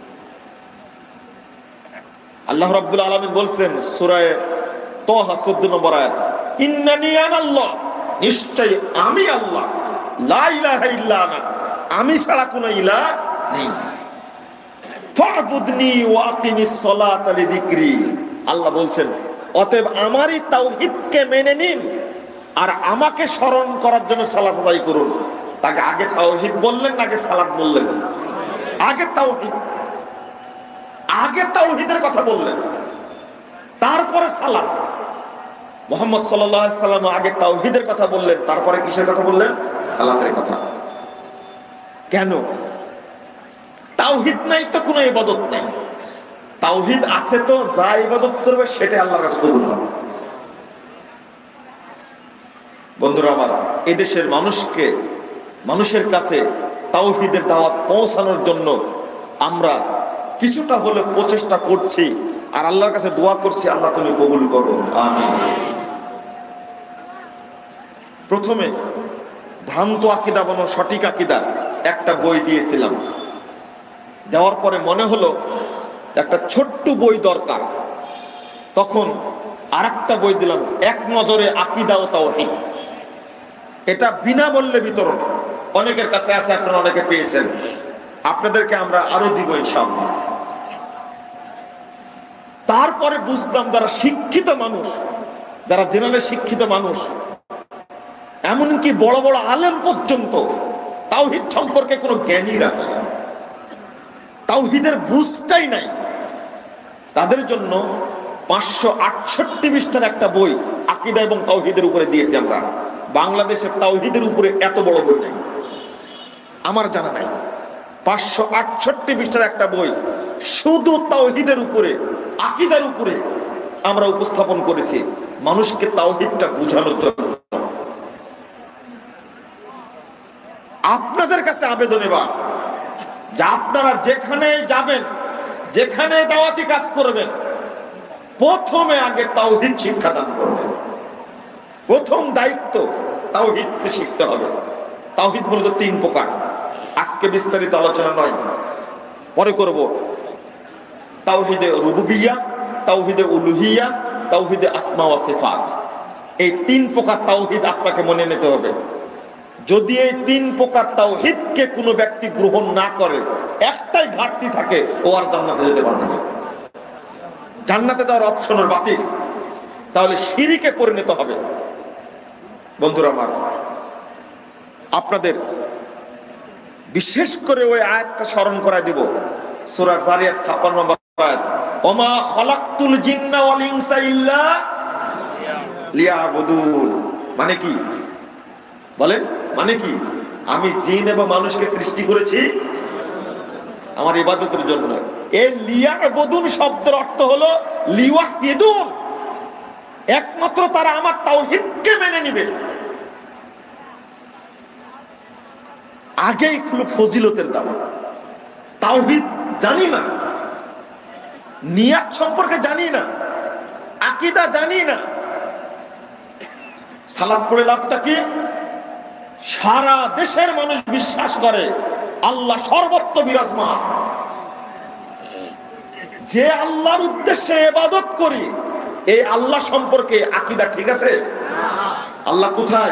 আল্লাহ রাব্বুল আলামিন বলছেন সূরা তাহা চৌদ্দ নম্বর আয়াত, ইন্নানি আনাল্লাহ, নিশ্চয় আমি আল্লাহ, লা ইলাহা ইল্লা আনা, আমি ছাড়া কোনো ইলাহ নেই। ফা'বুদনি ওয়া আকিমিস সালাতা লিযিকরি, আল্লাহ বলছেন অতএব আমারই তাওহীদকে মেনে নিন আর আমাকে স্মরণ করার জন্য সালাত আদায় করুন। তাকে আগে তাওহীদ বললেন নাকি সালাত বললেন? আগে তাওহীদ, আগে তাওহীদের কথা বললেন, তারপরে সালাত। মুহাম্মদ সাল্লাল্লাহু আলাইহি ওয়াসাল্লাম আগে তাওহীদের কথা বললেন, তারপরে কিসের কথা বললেন? সালাতের কথা। কেন? তাওহীদ নাই তো কোনো ইবাদত নাই। তাওহীদ আছে তো যা ইবাদত করবে সেটা আল্লাহর কাছে কবুল হবে। বন্ধুরা আমার, এদেশের মানুষকে, মানুষের কাছে তাওহীদের দাওয়াত পৌঁছানোর জন্য আমরা কিছুটা হলে প্রচেষ্টা করছি, আর আল্লাহর কাছে দোয়া করছি, আল্লাহ তুমি কবুল করো, আমিন। প্রথমে ভ্রান্ত আকীদা বনাম সঠিক আকীদা একটা বই দিয়েছিলাম, দেওয়ার পরে মনে হলো একটা ছোট্ট বই দরকার, তখন আরেকটা বই দিলাম, এক নজরে আকীদা ও তাওহীদ। এটা বিনামূল্যে বিতরণ, অনেকের কাছে আছে, আপনারা অনেকে পেয়েছেন, আপনাদেরকে আমরা আরো দিব ইনশাআল্লাহ। তারপরে বুঝলাম যারা শিক্ষিত মানুষ, যারা জেনারেল শিক্ষিত মানুষ, এমনকি বড় বড় আলেম পর্যন্ত তাওহীদ সম্পর্কে কোনো জ্ঞানই রাখে না, তাওহীদের বুঝটাই নাই, তাদের জন্য পাঁচশো আটষট্টি পৃষ্ঠার একটা বই আকীদা এবং তাওহীদের উপরে দিয়েছি আমরা। বাংলাদেশের তাওহীদের উপরে এত বড় বই নাই, আমার জানা নাই। পাঁচশো আটষট্টি পৃষ্ঠার একটা বই শুধু তাওহীদের উপরে, আকীদার উপরে আমরা উপস্থাপন করেছি, মানুষকে তাওহীদটা বোঝানোর জন্য। আপনাদের কাছে আবেদন এবার যে আপনারা যেখানে যাবেন, যেখানে দাওয়াতি কাজ করবেন, প্রথমে আগে তাওহীদ শিক্ষা দান করবেন। প্রথম দায়িত্ব তাওহীদ শিখতে হবে। তাওহীদ মূলত তিন প্রকার, আজকে বিস্তারিত আলোচনা নয়, পরে করব। তাওহীদে রুবুবিয়্যাহ, তাওহীদে উলুহিয়্যাহ, তাওহীদে আসমা ওয়া সিফাত। এই তিন প্রকার তাওহীদ আপনাকে মনে নিতে হবে। যদি এই তিন প্রকার তাওহীদকে কোনো ব্যক্তি গ্রহণ না করে, একটাই ঘাটতি থাকে, ও আর জান্নাতে যেতে পারবে না। জান্নাতে যাওয়ার অপশন ওর বাতিল, তাহলে শিরকে পরিণত হবে। বন্ধুরা আমার, আপনাদের বিশেষ করে ওই আয়াতটা স্মরণ করায় দিব, সূরা যারিয়াত ছাপ্পান্ন নম্বর আয়াত, ওমা খালাকতুল জিন্না ওয়াল ইনসা ইল্লা লিয়াবুদুন। মানে কি বলেন? মানে কি? আমি জিন এবং মানুষকে সৃষ্টি করেছি আমার ইবাদতের জন্য। এই লিয়াবুদুন শব্দের অর্থ হলো লিওয়াহিদুন, একমাত্র তারা আমার তাওহীদকে মেনে নিবে। আগেই খুব ফজিলতের দাম। তাওহীদ জানি না, নিয়াত সম্পর্কে জানি না, আকীদা জানি না, সালাত পড়ে লাভটা কি? সারা দেশের মানুষ বিশ্বাস করে আল্লাহ সর্বত্র বিরাজমান। যে আল্লাহর উদ্দেশ্যে ইবাদত করি, এই আল্লাহ সম্পর্কে আকীদা ঠিক আছে? আল্লাহ কোথায়?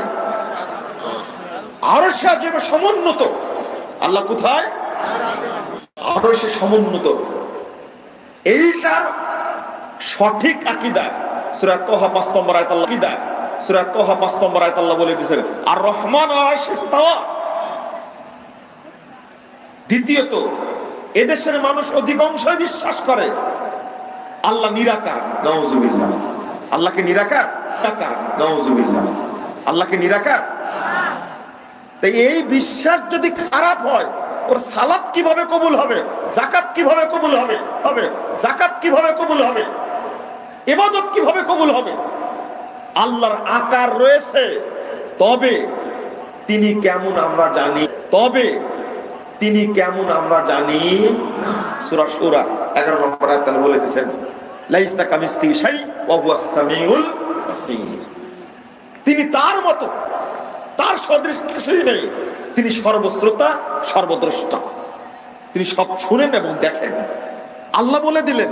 আরশে আজিমে সমুন্নত। আল্লাহ কোথায়? আরশে সমুন্নত। এইটার সঠিক আকীদা সূরা তোহা পাঁচ নম্বর আয়াত আল্লাহ আকীদা সূরা তোহা পাঁচ নম্বর আয়াত আল্লাহ বলে দিয়েছেন আর রহমান আরশে ইস্তাওয়া। দ্বিতীয়ত, এদেশের মানুষ অধিকাংশই বিশ্বাস করে আল্লাহ নিরাকার। নাউজুবিল্লাহ। আল্লাহকে নিরাকার? নিরাকার। নাউজুবিল্লাহ। আল্লাহকে নিরাকার। তাই এই বিশ্বাস যদি খারাপ হয়, ওর সালাত কিভাবে কবুল হবে? যাকাত কিভাবে কবুল হবে? হবে যাকাত কিভাবে কবুল হবে? ইবাদত কিভাবে কবুল হবে? আল্লাহর আকার রয়েছে, তবে তিনি কেমন আমরা জানি, তবে তিনি কেমন আমরা জানি না। সূরা সূরা এগারো নম্বর আয়াতে আল্লাহ বলে দিয়েছেন লাইসা কামিসলিহি শাই ওয়া হুয়াস সামিউল বাসীর। তিনি তার মতো, তার সদৃশ কিছুই নেই। তিনি সর্বশ্রোতা, সর্বদ্রষ্টা। তিনি সব শুনেন এবং দেখেন। আল্লাহ বলে দিলেন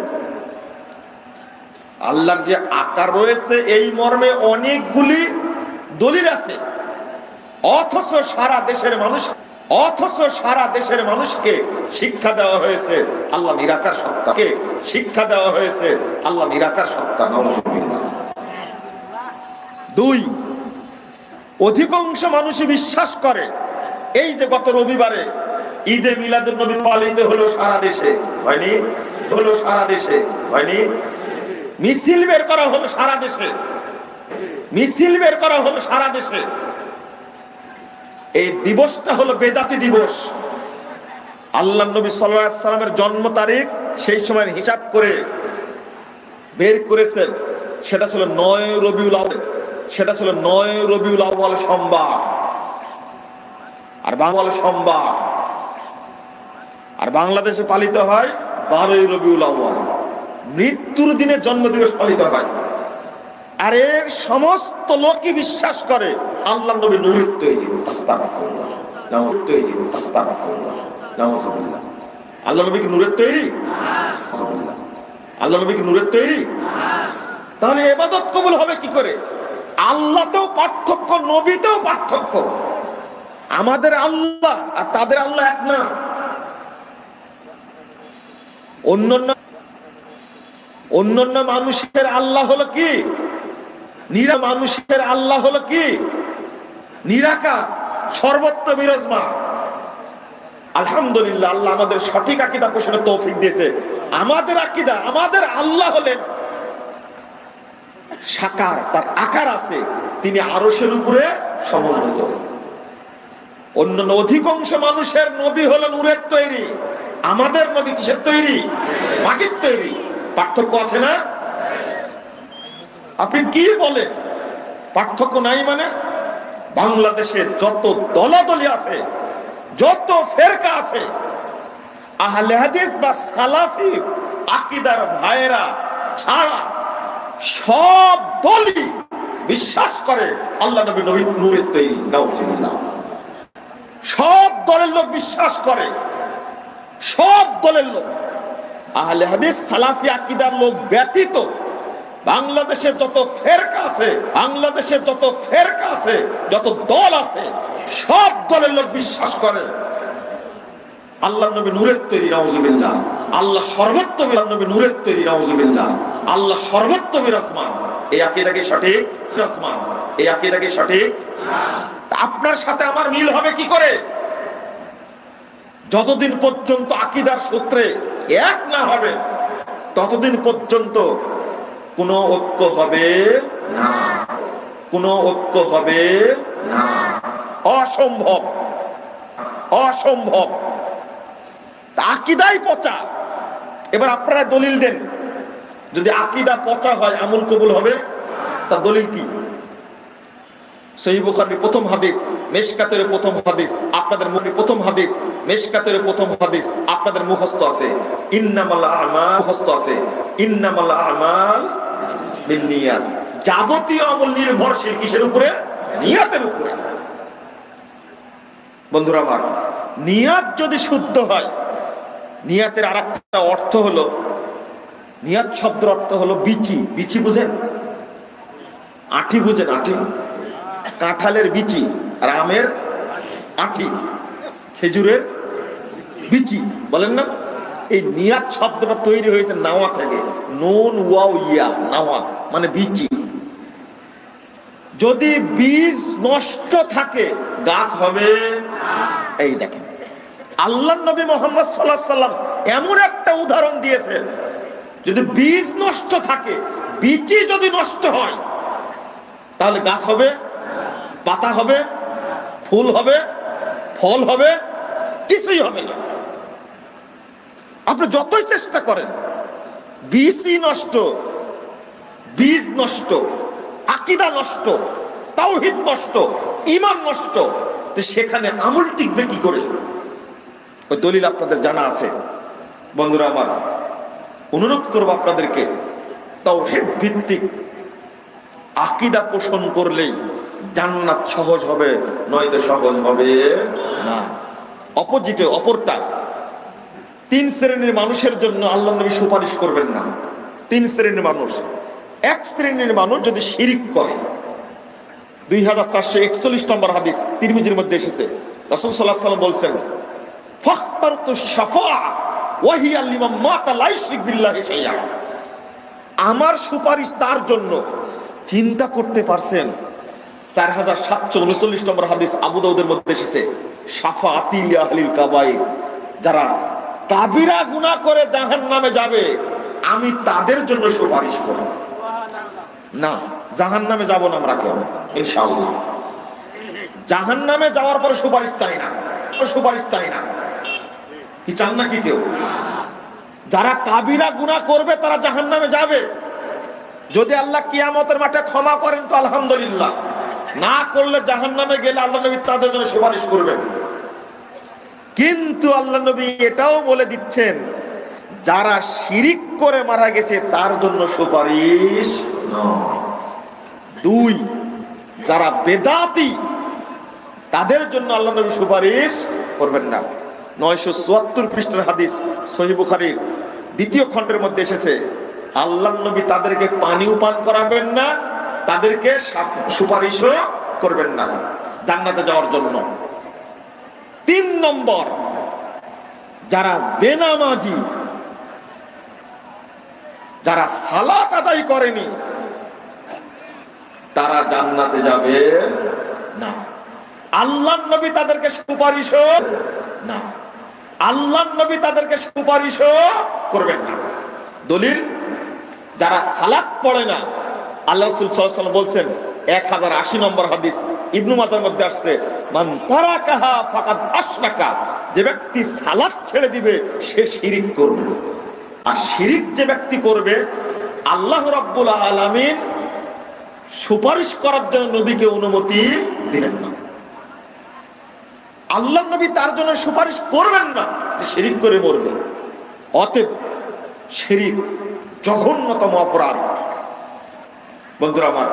আল্লাহর যে আকার রয়েছে এই মর্মে অনেকগুলি দলিল আছে, অথচ সারা দেশের মানুষ অথচ সারা দেশের মানুষকে শিক্ষা দেওয়া হয়েছে আল্লাহ নিরাকার সত্তাকে শিক্ষা দেওয়া হয়েছে আল্লাহ নিরাকার সত্তা। নাউজুবিল্লাহ। দুই, অধিকাংশ মানুষই বিশ্বাস করে এই যে গত রবিবারে ঈদে মিলাদুন নবী পালিত হলো সারা দেশে, হয়নি? হলো সারা দেশে, হয়নি? মিছিল বের করা হলো সারা দেশে, মিছিল বের করা হলো সারা দেশে। এই দিবসটা হলো বেদাতি দিবস। আল্লাহ নবী সাল্লাল্লাহু আলাইহি সাল্লামের জন্ম তারিখ সেই সময় হিসাব করে বের করেছেন, সেটা ছিল নয় রবিউল আউয়াল। সেটা ছিল নয় রবিউল আউয়াল সোমবার, আর বাংলা সোমবার। আর বাংলাদেশে পালিত হয় বারোই রবিউল আউয়াল, মৃত্যুর দিনে জন্মদিবস পালিত হয়। আর এর সমস্ত লোকই বিশ্বাস করে আল্লাহ নবী নূরের তৈরি। আস্তাগফিরুল্লাহ, নূরের তৈরি। আস্তাগফিরুল্লাহ, নাউজুবিল্লাহ। আল্লাহ নবী কি নূরের তৈরি? নাউজুবিল্লাহ। আল্লাহ নবী কি নূরের তৈরি? তাহলে ইবাদত কবুল হবে কি করে? আল্লাহতেও পার্থক্য, নবীতেও পার্থক্য। আমাদের আল্লাহ আর তাদের আল্লাহ এক না। অন্যান্য অন্যান্য মানুষের আল্লাহ হলো কি? নিরা মানুষের আল্লাহ হলো কি? নিরাকার, সর্বত্র বিরাজমান। আলহামদুলিল্লাহ, আল্লাহ আমাদের সঠিক আকীদা পোষণের তৌফিক দিয়েছে। আমাদের আকীদা, আমাদের আল্লাহ হলেন সাকার, তার আকার আছে, তিনি আরশের উপরে সমুন্নত। অন্যান্য অধিকাংশ মানুষের নবী হলো নূরের তৈরি, আমাদের নবী কিসের তৈরি? মাটির তৈরি। পার্থক্য আছে না? আপনি কি বলেন পার্থক্য নাই? মানে বাংলাদেশে যত দলাদলি আছে, যত ফেরকা আছে, আহলে হাদিস বা সালাফি আকীদার ভাইয়েরা ছাড়া সব দলই বিশ্বাস করে আল্লাহ নবী নবী নূরের তৈরি। নাউজুবিল্লাহ। সব দলের লোক বিশ্বাস করে, সব দলের লোক। আহলে হাদিস সালাফি আকীদার লোক ব্যতীত বাংলাদেশে যত ফেরকা আছে, বাংলাদেশে যত ফেরকা আছে, যত দল আছে, সব দলের লোক বিশ্বাস করে আল্লাহ নবী নূরের তৈরি। নাউজুবিল্লাহ। আল্লাহ সর্বত্র নবী নূরের তৈরি। নাউজুবিল্লাহ। আল্লাহ সর্বত্র বিরাজমান। এই আকীদা কি সঠিক? বিরাজমান। এই আকীদা কি সঠিক? আপনার সাথে আমার মিল হবে কি করে? যতদিন পর্যন্ত আকীদার সূত্রে এক না হবে ততদিন পর্যন্ত কোনো ঐক্য হবে না, কোনো ঐক্য হবে না। অসম্ভব, অসম্ভব। আকীদাই পচা। এবার আপনারা দলিল দেন, যদি আকীদা পচা হয় আমল কবুল হবে? তার দলিল কি? সহিহ বুখারীর প্রথম হাদিস, মিশকাতের প্রথম হাদিস, আপনাদের মুখে প্রথম হাদিস, মিশকাতের প্রথম হাদিস আপনাদের মুখস্থ আছে। ইন্নামাল আমাল, মুখস্থ আছে। ইন্নামাল আমাল বিন্নিয়াত। যাবতীয় আমল নির্ভরশীল কিসের উপরে? নিয়তের উপরে। বন্ধুরা আমার, নিয়ত যদি শুদ্ধ হয়, নিয়তের আরেকটা অর্থ হলো, নিয়ত শব্দের অর্থ হলো বিচি। বিচি বুঝেন? আঠি বুঝেন? আঠি, কাঁঠালের বিচি, আর আমের আঠি, খেজুরের বিচি বলেন না? এই নিয়াত শব্দটা তৈরি হয়েছে নাওয়া থেকে। নুন ওয়াও ইয়া, নাওয়া মানে বিচি। যদি বীজ নষ্ট থাকে গাছ হবে? এই দেখেন আল্লাহর নবী মুহাম্মদ সাল্লাল্লাহু আলাইহি সাল্লাম এমন একটা উদাহরণ দিয়েছেন, যদি বীজ নষ্ট থাকে, বিচি যদি নষ্ট হয় তাহলে গাছ হবে, পাতা হবে, ফুল হবে, ফল হবে? কিছুই হবে না। আপনি যতই চেষ্টা করেন, বীজই নষ্ট, বীজ নষ্ট, আকীদা নষ্ট, তাওহীদ নষ্ট, ঈমান নষ্ট, তো সেখানে আমল টিকবে কি করে? ওই দলিল আপনাদের জানা আছে। বন্ধুরা আমার, অনুরোধ করব আপনাদেরকে, তাওহীদ ভিত্তিক আকীদা পোষণ করলেই জান্নাত সহজ হবে, নয়তো সহজ হবে না। অপোজিটে, অপরটা, তিন শ্রেণীর মানুষের জন্য আল্লাহ নবী সুপারিশ করবেন না। তিন শ্রেণীর মানুষ। এক শ্রেণীর মানুষ যদি শিরিক করে, দুই হাজার চারশো একচল্লিশ নম্বর হাদিস তিরমিজির মধ্যে এসেছে, রাসূল সাল্লাল্লাহু আলাইহি ওয়াসাল্লাম বলছেন, ফাখতারতু শাফাআ ওয়া হিয়া লিমান মাতা লা ইশরিক বিল্লাহি শাইআ। আমার সুপারিশ তার জন্য। চিন্তা করতে পারছেন? চার হাজার সাতশো উনচল্লিশ নম্বর হাদিস আবু দাউদের মধ্যে এসেছে, শাফাআতি লি আহলিল কাবাইর। যারা কাবিরা গুনাহ করে জাহান্নামে যাবে, আমি তাদের জন্য সুপারিশ করব। না, জাহান্নামে যাব না আমরা কেউ, ইনশাআল্লাহ। জাহান্নামে যাওয়ার পরে সুপারিশ চাই না, সুপারিশ চাই না। কি চান না কি কেউ? যারা কাবিরা গুনাহ করবে তারা জাহান্নামে যাবে। যদি আল্লাহ কিয়ামতের মাঠে ক্ষমা করেন তো আলহামদুলিল্লাহ, না করলে জাহান্নামে গেলে আল্লাহ নবী তাদের জন্য সুপারিশ করবেন। কিন্তু আল্লাহ নবী এটাও বলে দিচ্ছেন, যারা শিরিক করে মারা গেছে তার জন্য সুপারিশ নয়। দুই, যারা বেদাতি তাদের জন্য আল্লাহ নবী সুপারিশ করবেন না। নয়শো চুয়াত্তর পৃষ্ঠার হাদিস সহিহ বুখারীর দ্বিতীয় খণ্ডের মধ্যে এসেছে, আল্লাহ নবী তাদেরকে পানিও পান করাবেন না, তাদেরকে সুপারিশও করবেন না জান্নাতে যাওয়ার জন্য। তিন নম্বর, যারা বেনামাজি, যারা সালাত আদায় করেনি, তারা জান্নাতে যাবে না। আল্লাহর নবী তাদেরকে সুপারিশও না, আল্লাহর নবী তাদেরকে সুপারিশও করবেন না। দলিল, যারা সালাত পড়ে না, আল্লাহ রাসূল সাল্লাল্লাহু আলাইহি ওয়াসাল্লাম বলছেন, এক হাজার আশি নম্বর হাদিস ইবনু মাজার মধ্যে আসছে, মান তারাকাহা ফাকাদ আশরাকা। যে ব্যক্তি সালাত ছেড়ে দিবে সে শিরিক করবে। আর শিরিক যে ব্যক্তি করবে, আল্লাহ রাব্বুল আলামিন সুপারিশ করার জন্য নবীকে অনুমতি দিবেন না। আল্লাহ নবী তার জন্য সুপারিশ করবেন না যে শিরিক করে মরবে। অতএব শিরিক জঘন্যতম অপরাধ। বন্ধুরা আমার,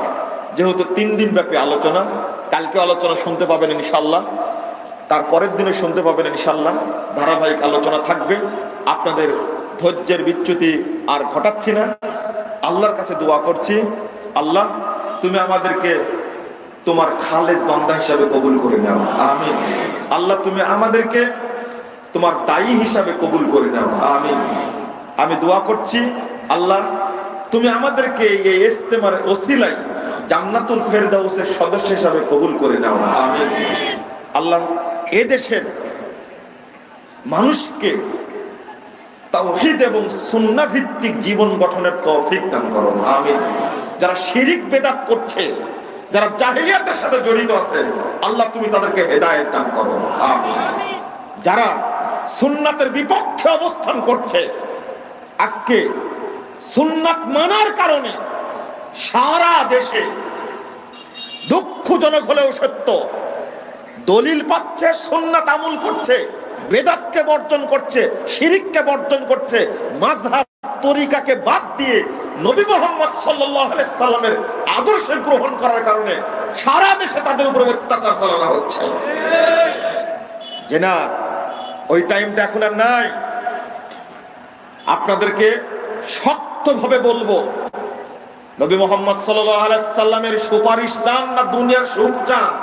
যেহেতু তিন দিন ব্যাপী আলোচনা, কালকে আলোচনা শুনতে পাবেন ইনশাল্লাহ, তারপরের দিনে শুনতে পাবেন ইনশাল্লাহ, ধারাবাহিক আলোচনা থাকবে। আপনাদের ধৈর্যের বিচ্যুতি আর ঘটাচ্ছি না, আল্লাহর কাছে দোয়া করছি, আল্লাহ তুমি আমাদেরকে তোমার খালেস বান্দা হিসাবে কবুল করে নাও, আমিন। আল্লাহ তুমি আমাদেরকে তোমার দায়ী হিসাবে কবুল করে নাও, আমিন। আমি দোয়া করছি আল্লাহ তুমি আমাদেরকে এই ইজতেমার ওসিলায় জান্নাতুল ফেরদাউসের সদস্য হিসাবে কবুল করে নাও, আমিন। আল্লাহ এ দেশের মানুষকে তাওহীদ এবং সুন্নাহ ভিত্তিক জীবন গঠনের তৌফিক দান করো, আমিন। যারা শিরিক বেদাত করছে, যারা জাহিলিয়াতের সাথে জড়িত আছে, আল্লাহ তুমি তাদেরকে হেদায়েত দান করো, আমিন। যারা সুন্নাতের বিপক্ষে অবস্থান করছে, আজকে সুন্নাত মানার কারণে সারা দেশে দুঃখজনক হলেও সত্য দলিল পাচ্ছে, সুন্নাত আমল করছে, বেদাতকে বর্জন করছে, শিরিককে বর্জন করছে, মাযহাব তরিকাকে বাদ দিয়ে নবী মুহাম্মদ সাল্লাল্লাহু আলাইহি সাল্লামের আদর্শ গ্রহণ করার কারণে সারা দেশে তাদের উপর অত্যাচার চালানো হচ্ছে। যে না, ওই টাইমটা এখন আর নাই। আপনাদেরকে শক্তভাবে বলবো, নবী মুহাম্মদ সাল্লাল্লাহু আলাইহি সাল্লামের সুপারিশ চান না দুনিয়ার সুখ চান?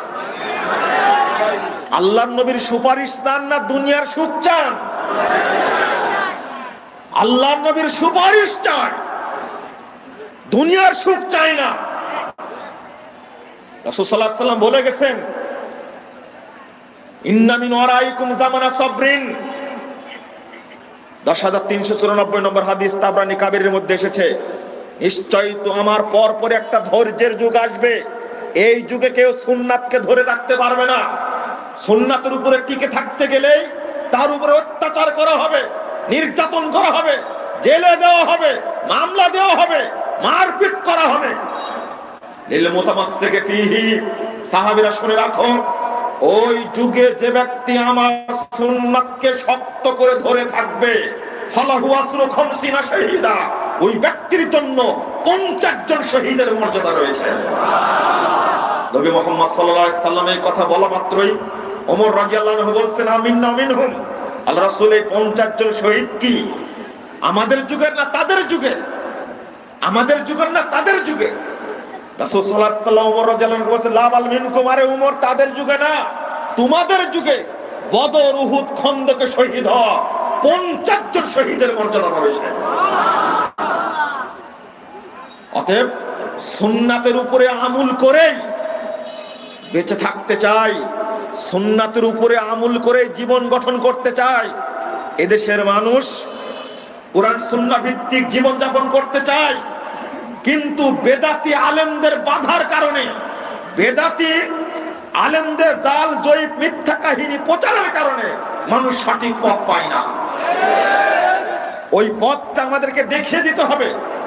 আল্লাহর নবীর সুপারিশ চান না দুনিয়ার সুখ চান? আল্লাহর নবীর সুপারিশ চাই, দুনিয়ার সুখ চাই না। রাসূল সাল্লাল্লাহু আলাইহি ওয়াসাল্লাম বলে গেছেন, ইন্না মিন ওয়ারাইকুম জামানা সাবরিন। দশ হাজার তিনশো চুরানব্বই নম্বর হাদিস তাবরানী কাবিরের মধ্যে এসেছে, নিশ্চয়ই তো আমার পর পরে একটা ধৈর্যের যুগ আসবে। এই যুগে কেউ সুন্নাতকে ধরে রাখতে পারবে না। সুন্নাতের উপরে টিকে থাকতে গেলে তার উপরে অত্যাচার করা হবে, নির্যাতন করা হবে, জেলে দেওয়া হবে, মামলা দেওয়া হবে, মারপিট করা হবে। লিল মুতামাসসিকি ফীহি, সাহাবীরা শুনে রাখো, ওই যুগে যে ব্যক্তি আমার সুন্নাতকে শক্ত করে ধরে থাকবে, ফালাহু আসরু খামসিনা শাহীদা, ওই ব্যক্তির জন্য পঞ্চাশ জন শহীদের মর্যাদা রয়েছে। নবী মুহাম্মদ সাল্লাল্লাহু আলাইহি সাল্লাম এই কথা বলা মাত্রই ওমর রাদিয়াল্লাহু আনহু বলছেন, আমিন্না মিনহুম। আল্লাহ রাসূল এই পঞ্চাশ জন শহীদ কি আমাদের যুগের না তাদের যুগের? আমাদের যুগের না তাদের যুগের? রাসূল সাল্লাল্লাহু আলাইহি সাল্লাম ওমর রাদিয়াল্লাহু আনহু বলেছেন, লা বাল মিনকুম, আরে ওমর তাদের যুগে না, তোমাদের যুগে বদর, উহুদ, খন্দকে শহীদ হওয়া পঞ্চাশ জন শহীদের মর্যাদা পাবে। অতএব সুন্নাতের উপরে আমল করে বেঁচে থাকতে চাই, সুন্নাতের উপরে আমল করে জীবন গঠন করতে চাই। এদেশের মানুষ কোরআন সুন্নাহ ভিত্তিক জীবন যাপন করতে চায়, কিন্তু বেদাতি আলেমদের বাধার কারণে, বেদাতি আলেমদের জাল জয়ীফ মিথ্যা কাহিনী প্রচারের কারণে মানুষ সঠিক পথ পায় না। ওই পথটা আমাদেরকে দেখিয়ে দিতে হবে,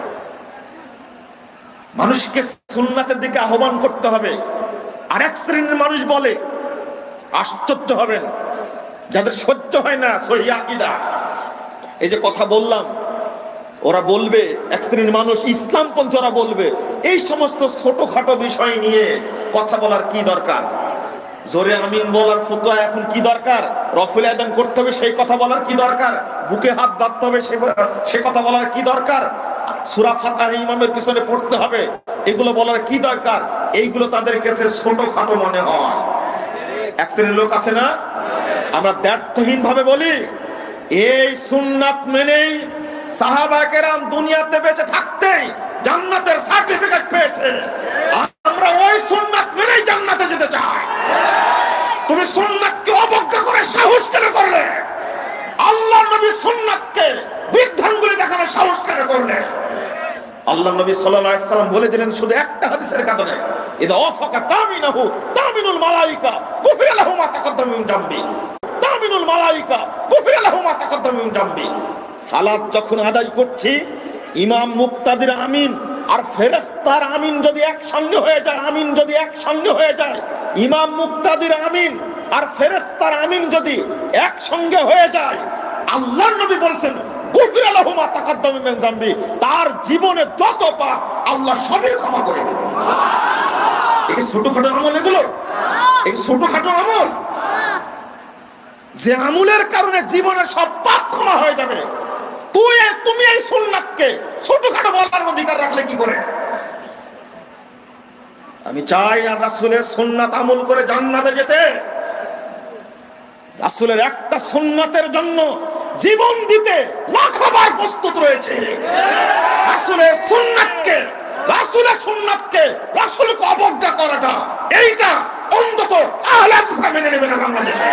মানুষকে সুন্নাতের দিকে আহ্বান করতে হবে। আর এক শ্রেণীর মানুষ বলে, আশ্চর্য হবেন, যাদের সহ্য হয় না সহিহ আকীদা, এই যে কথা বললাম, ওরা বলবে, এক শ্রেণীর মানুষ ইসলামপন্থী, ওরা বলবে এই সমস্ত ছোটখাটো বিষয় নিয়ে কথা বলার কি দরকার, জোরে আমিন বলার ফতোয়া এখন কি দরকার, রফুল আযান করতে হবে সেই কথা বলার কি দরকার, বুকে হাত বাঁধতে হবে সে কথা বলার কি দরকার, সূরা ফাতিহা ইমামের পিছনে পড়তে হবে এগুলো বলার কি দরকার? এইগুলো তাদের কাছে ছোটখাটো মনে হয়। এক শ্রেণীর লোক আছে না, আমরা দ্ব্যর্থহীন ভাবে বলি, এই সুন্নাত মেনেই সাহাবা কেরাম দুনিয়াতে বেঁচে থাকতেই জান্নাতের সার্টিফিকেট পেয়েছে, আমরা ওই সুন্নাত মেনেই জান্নাতে যেতে চাই। তুমি সুন্নাতকে অবজ্ঞা করে সাহস কেন করলে? আল্লাহর নবী সুন্নাতকে বৃদ্ধাঙ্গুলি দেখানোর সাহস কেন করলে? আল্লাহর নবী সাল্লাল্লাহু আলাইহি ওয়াসাল্লাম বলে দিলেন শুধু একটা হাদিসের কারণে, ইদা ওয়াফাকা তামিনাহু তামিনুল মালায়েকা গুফিরা লাহু মা তাকাদ্দামা মিন জামবি, তামিনুল মালায়েকা গুফিরা লাহু মা তাকাদ্দামা মিন জামবি। সালাত যখন আদায় করছি, ইমাম মুক্তাদির আমিন আর ফেরেশতার আমিন যদি একসঙ্গে হয়ে যায়, আমিন যদি একসঙ্গে হয়ে যায়, ইমাম মুক্তাদির আমিন আর ফেরেশতার আমিন যদি একসঙ্গে হয়ে যায়, আল্লাহর নবী বলেন গুফিরা লাহু মা তাকাদ্দামা মিন যামবি, তার জীবনে যত পাপ আল্লাহ সবই ক্ষমা করে দেবেন। এই ছোটখাটো আমল, এগুলো এই ছোটখাটো আমল যে আমলের কারণে জীবনের সব পাপ ক্ষমা হয়ে যাবে। তুই তুমি এই সুন্নাতকে ছোটখাটো বলার অধিকার রাখলে কি করে? আমি চাই আর রাসূলের সুন্নাত আমল করে জান্নাতে যেতে। রাসূলের একটা সুন্নাতের জন্য জীবন দিতে লাখবার প্রস্তুত রয়েছে। রাসূলের সুন্নাতকে রাসূলের সুন্নাতকে রাসূলকে অবজ্ঞা করাটা, এইটা অন্তত আহলে হাদিস মেনে নেবে না বাংলাদেশে।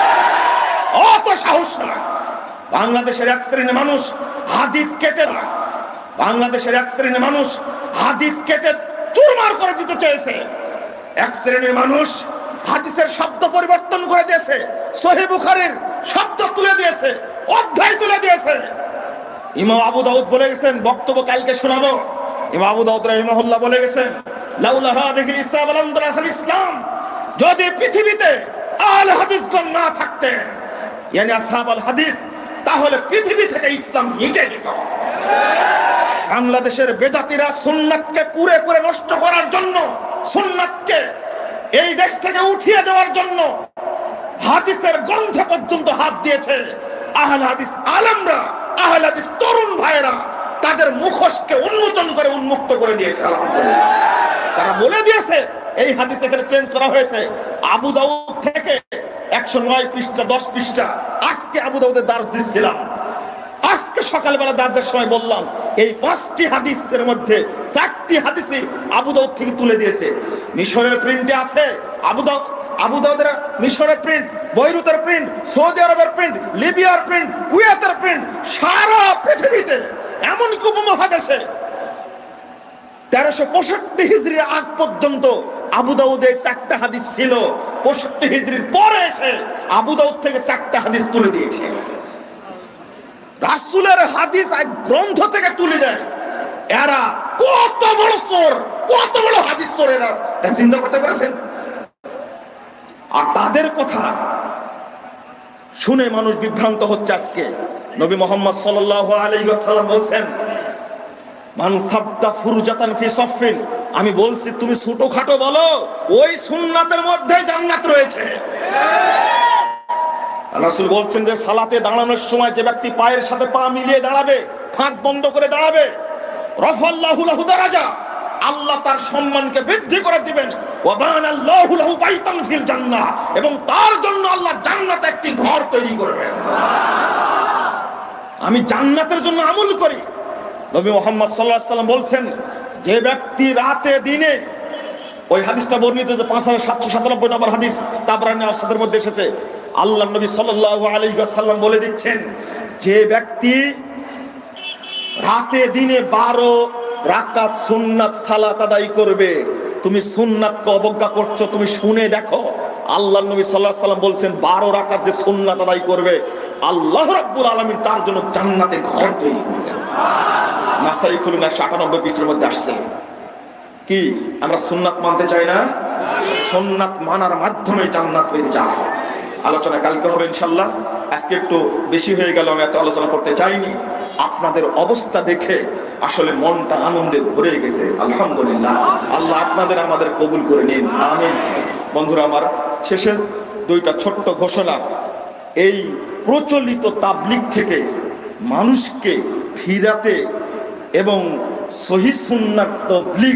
অত সাহস না। বাংলাদেশের এক শ্রেণীর মানুষ হাদিস কেটে বাংলাদেশের এক শ্রেণীর মানুষ হাদিস কেটে চুরমার করে দিতে চেয়েছে। এক শ্রেণীর মানুষ হাদিসের শব্দ পরিবর্তন করে দিয়েছে, সহিহ বুখারীর শব্দ তুলে দিয়েছে, অধ্যায় তুলে দিয়েছে। ইমাম আবু দাউদ বলে গেছেন, বক্তব্য কালকে শোনাবো, ইমাম আবু দাউদ রাহিমাহুল্লাহ বলে গেছেন, লাউলা হাদিহিল ইসলাম আল ইসলাম, যদি পৃথিবীতে আহলে হাদিসগণ না থাকতেন, ইয়ানি আসহাবুল হাদিস, তাহলে পৃথিবী থেকে ইসলাম মিটে যেত। বাংলাদেশের বেদাতীরা সুন্নাতকে কুরে কুরে নষ্ট করার জন্য, সুন্নাতকে এই দেশ থেকে উঠিয়ে দেওয়ার জন্য হাদিসের গ্রন্থে পর্যন্ত হাত দিয়েছে। আহলে হাদিস আলেমরা, আহলে হাদিস তরুণ ভাইরা তাদের মুখোশকে উন্মোচন করে উন্মুক্ত করে দিয়েছে। আলহামদুলিল্লাহ, তারা বলে দিয়েছে এই হাদিস এখানে চেঞ্জ করা হয়েছে। আবু দাউদ থেকে একশো নয় পৃষ্ঠা, দশ পৃষ্ঠা। আজকে আবু দাউদের দার্স দিচ্ছিলাম, আজকে সকালবেলা দার্সের সময় বললাম, এই পাঁচটি হাদিসের মধ্যে চারটি হাদিসই আবু দাউদ থেকে তুলে দিয়েছে। মিশরের প্রিন্টে আছে আবু দাউদ, আবু দাউদের মিশরের প্রিন্ট, বৈরুতের প্রিন্ট, সৌদি আরবের প্রিন্ট, লিবিয়ার প্রিন্ট, কুয়েতের প্রিন্ট, সারা পৃথিবীতে এমনকি উপমহাদেশে তেরোশো পঁয়ষট্টি হিজরির আগ পর্যন্ত আবু দাউদে চারটা হাদিস ছিল। পঁয়ষট্টি হিজরির পরে এসে আবু দাউদ থেকে চারটা হাদিস তুলে দিয়েছে। রাসূলের হাদিস এক গ্রন্থ থেকে তুলে দেয়। এরা কত বড় চোর, কত বড় হাদিস চোর এরা, চিন্তা করতে পেরেছেন? আর তাদের কথা শুনে মানুষ বিভ্রান্ত হচ্ছে। আজকে নবী মুহাম্মদ সাল্লাল্লাহু আলাইহি ওয়াসাল্লাম বলছেন, মান সাদ্দা ফুরজাতান ফি সাফিন, আমি বলছি তুমি ছোটখাটো বলো, ওই সুন্নাতের মধ্যে জান্নাত রয়েছে। রাসূল বলছেন যে সালাতে দাঁড়ানোর সময় যে ব্যক্তি পায়ের সাথে পা মিলিয়ে দাঁড়াবে, ফাঁক বন্ধ করে দাঁড়াবে, রাফাল্লাহু লাহু দারাজা, আল্লাহ তার সম্মানকে বৃদ্ধি করে দিবেন। ওয়া বানাল্লাহু লাহু বাইতান ফিল জান্নাহ, এবং তার জন্য আল্লাহ জান্নাতে একটি ঘর তৈরি করবেন। আমি জান্নাতের জন্য আমল করি। নবী মুহাম্মদ সাল্লাল্লাহু আলাইহি ওয়াসাল্লাম বলছেন, যে ব্যক্তি রাতে দিনে, ওই হাদিসটা বর্ণিত যে পাঁচ হাজার সাতশো সাতানব্বই নম্বর হাদিস তাবরানী আওসাদের মধ্যে এসেছে। আল্লাহ নবী সাল্লাল্লাহু আলাইহি ওয়াসাল্লাম বলে দিচ্ছেন, যে ব্যক্তি রাতে দিনে বারো রাকাত সুন্নাত সালাত আদায় করবে, তুমি সুন্নাতকে অবজ্ঞা করছো, তুমি শুনে দেখো। আল্লাহ নবী সাল্লাল্লাহু আলাইহি ওয়াসাল্লাম বলছেন, বারো রাকাত যে সুন্নাত আদায় করবে, আল্লাহ রাব্বুল আলামিন তার জন্য জান্নাতে ঘর তৈরি করবেন। নাসাই খুলুন একশো আটানব্বই পৃষ্ঠার মধ্যে আসছে। কি আমরা সুন্নাত মানতে চাই না? সুন্নাত মানার মাধ্যমে জান্নাত পেতে চাই। আলোচনা কালকে হবে ইনশাআল্লাহ। আজকে একটু বেশি হয়ে গেল, আমি এত আলোচনা করতে চাইনি। আপনাদের অবস্থা দেখে আসলে মনটা আনন্দে ভরে গেছে। আলহামদুলিল্লাহ, আল্লাহ আপনাদের আমাদের কবুল করে নিন, আমিন। বন্ধুরা আমার, শেষে দুইটা ছোট্ট ঘোষণা। এই প্রচলিত তাবলীগ থেকে মানুষকে ফিরাতে এবং সহিহ সুন্নাত তাবলীগ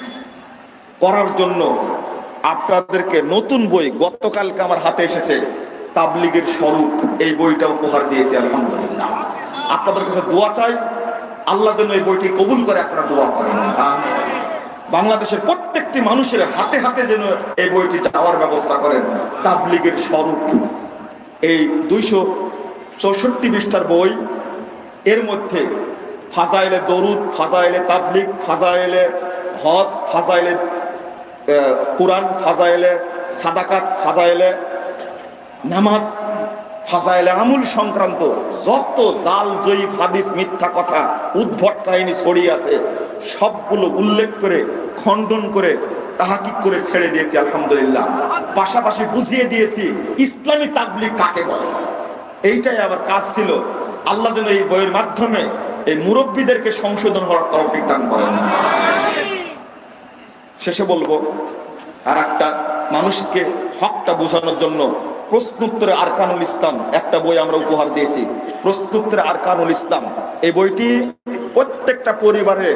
করার জন্য আপনাদেরকে নতুন বই গতকালকে আমার হাতে এসেছে, তাবলীগের স্বরূপ, এই বইটা উপহার দিয়েছি। আলহামদুলিল্লাহ, আপনাদের কাছে দোয়া চাই, আল্লাহ যেন এই বইটি কবুল করে আপনারা দোয়া করেন। বাংলাদেশের প্রত্যেকটি মানুষের হাতে হাতে যেন এই বইটি যাওয়ার ব্যবস্থা করেন। তাবলীগের স্বরূপ, এই দুইশো চৌষট্টি পৃষ্ঠার বই। এর মধ্যে ফাজাইলে দরুদ, ফাজাইলে তাবলীগ, ফাজাইলে হজ, ফাজাইলে কুরআন, ফাজাইলে সাদাকাত, ফাজাইলে নামাজ, ফাজাইলে আমল সংক্রান্ত যত জাল জয়ীফ হাদিস, মিথ্যা কথা, উদ্ভট কাহিনী ছড়িয়ে আছে, সবগুলো উল্লেখ করে খণ্ডন করে তাহকিক করে ছেড়ে দিয়েছি। আলহামদুলিল্লাহ, পাশাপাশি বুঝিয়ে দিয়েছি ইসলামী তাবলীগ কাকে বলে। এইটাই আবার কাজ ছিল। আল্লাহ যেন এই বইয়ের মাধ্যমে এই মুরব্বীদেরকে সংশোধন হওয়ার তৌফিক দান করেন। শেষে বলবো, আর একটা মানুষকে হকটা বোঝানোর জন্য প্রশ্নোত্তরে আরকানুল ইসলাম একটা বই আমরা উপহার দিয়েছি, প্রশ্নোত্তরে আরকানুল ইসলাম। এই বইটি প্রত্যেকটা পরিবারে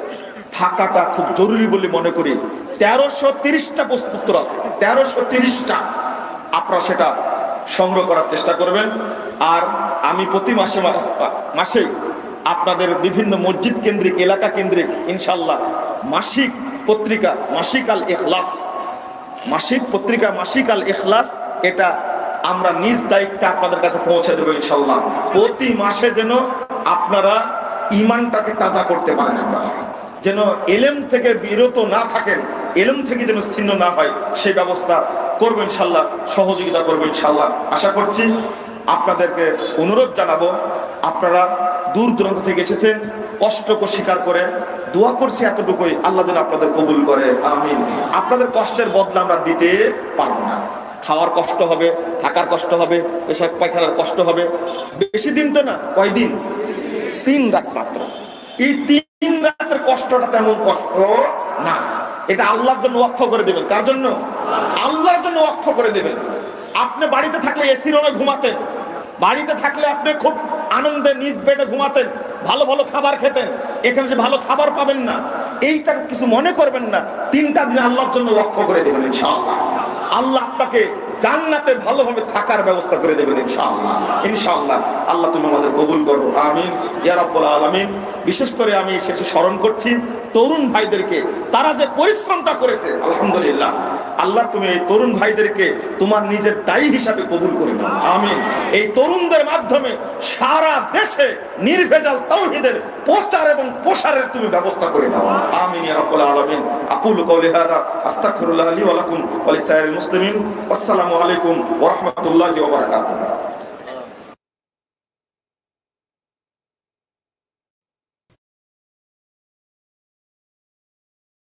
থাকাটা খুব জরুরি বলে মনে করি। তেরোশো তিরিশটা প্রশ্নোত্তর আছে, তেরোশো তিরিশটা। আপনারা সেটা সংগ্রহ করার চেষ্টা করবেন। আর আমি প্রতি মাসে মাসেই আপনাদের বিভিন্ন মসজিদ কেন্দ্রিক, এলাকা কেন্দ্রিক ইনশাল্লাহ মাসিক পত্রিকা মাসিক আল ইখলাস, মাসিক পত্রিকা মাসিক আল ইখলাস, এটা আমরা নিজ দায়িত্বে আপনাদের কাছে পৌঁছে দেবো ইনশাল্লাহ। প্রতি মাসে যেন আপনারা ইমানটাকে তাজা করতে পারেন, আপনারা যেন এলেম থেকে বিরত না থাকেন, এলেম থেকে যেন ছিন্ন না হয়, সেই ব্যবস্থা করবো ইনশাল্লাহ, সহযোগিতা করবো ইনশাল্লাহ। আশা করছি আপনাদেরকে অনুরোধ জানাবো, আপনারা দূর দূরান্ত থেকে এসেছেন, কষ্টকে স্বীকার করে দোয়া করছি এতটুকুই, আল্লাহ যেন আপনাদের কবুল করে, আমিন। আপনাদের কষ্টের বদলা আমরা দিতে পারবো না। খাওয়ার কষ্ট হবে, থাকার কষ্ট হবে, পেশাব পায়খানার কষ্ট হবে। বেশি দিন তো না, কয়দিন? তিন রাত মাত্র। এই তিন রাতের কষ্টটা তেমন কষ্ট না, এটা আল্লাহর জন্য ওয়াকফ করে দেবেন। কার জন্য? আল্লাহর জন্য ওয়াকফ করে দেবেন। আপনি বাড়িতে থাকলে এসি রুমে ঘুমাতেন, বাড়িতে থাকলে আপনি খুব আনন্দে নিজ বেডে ঘুমাতেন, ভালো ভালো খাবার খেতেন। এখানে যে ভালো খাবার পাবেন না, এইটা কিছু মনে করবেন না। তিনটা দিন আল্লাহর জন্য ওয়াকফ করে দেবেন ইনশাআল্লাহ। আল্লাহ আপনাকে জান্নাতে ভালোভাবে থাকার ব্যবস্থা করে দেবেন ইনশাআল্লাহ, ইনশাআল্লাহ। আল্লাহ তুমি আমাদের কবুল করো, আমিন ইয়া রাব্বুল আলামিন। বিশেষ করে আমি শেষে স্মরণ করছি তরুণ ভাইদেরকে, তারা যে পরিশ্রমটা করেছে আলহামদুলিল্লাহ। আল্লাহ তুমি এই তরুণ ভাইদেরকে তোমার নিজের দায়ী হিসাবে কবুল করে নাও, আমিন। এই তরুণদের মাধ্যমে সারা দেশে নির্ভেজাল তাওহীদের প্রচার এবং প্রসারের তুমি ব্যবস্থা করে দাও, আমিন ইয়া রাব্বুল আলামিন। আকুলু কাওলি হাদা আস্তাগফিরুল্লাহ লি ওয়া লাকুম ওয়া লিসাইরিল মুসলিমিন। আসসালামু আলাইকুম ওয়া রাহমাতুল্লাহি ওয়া বারাকাতুহু।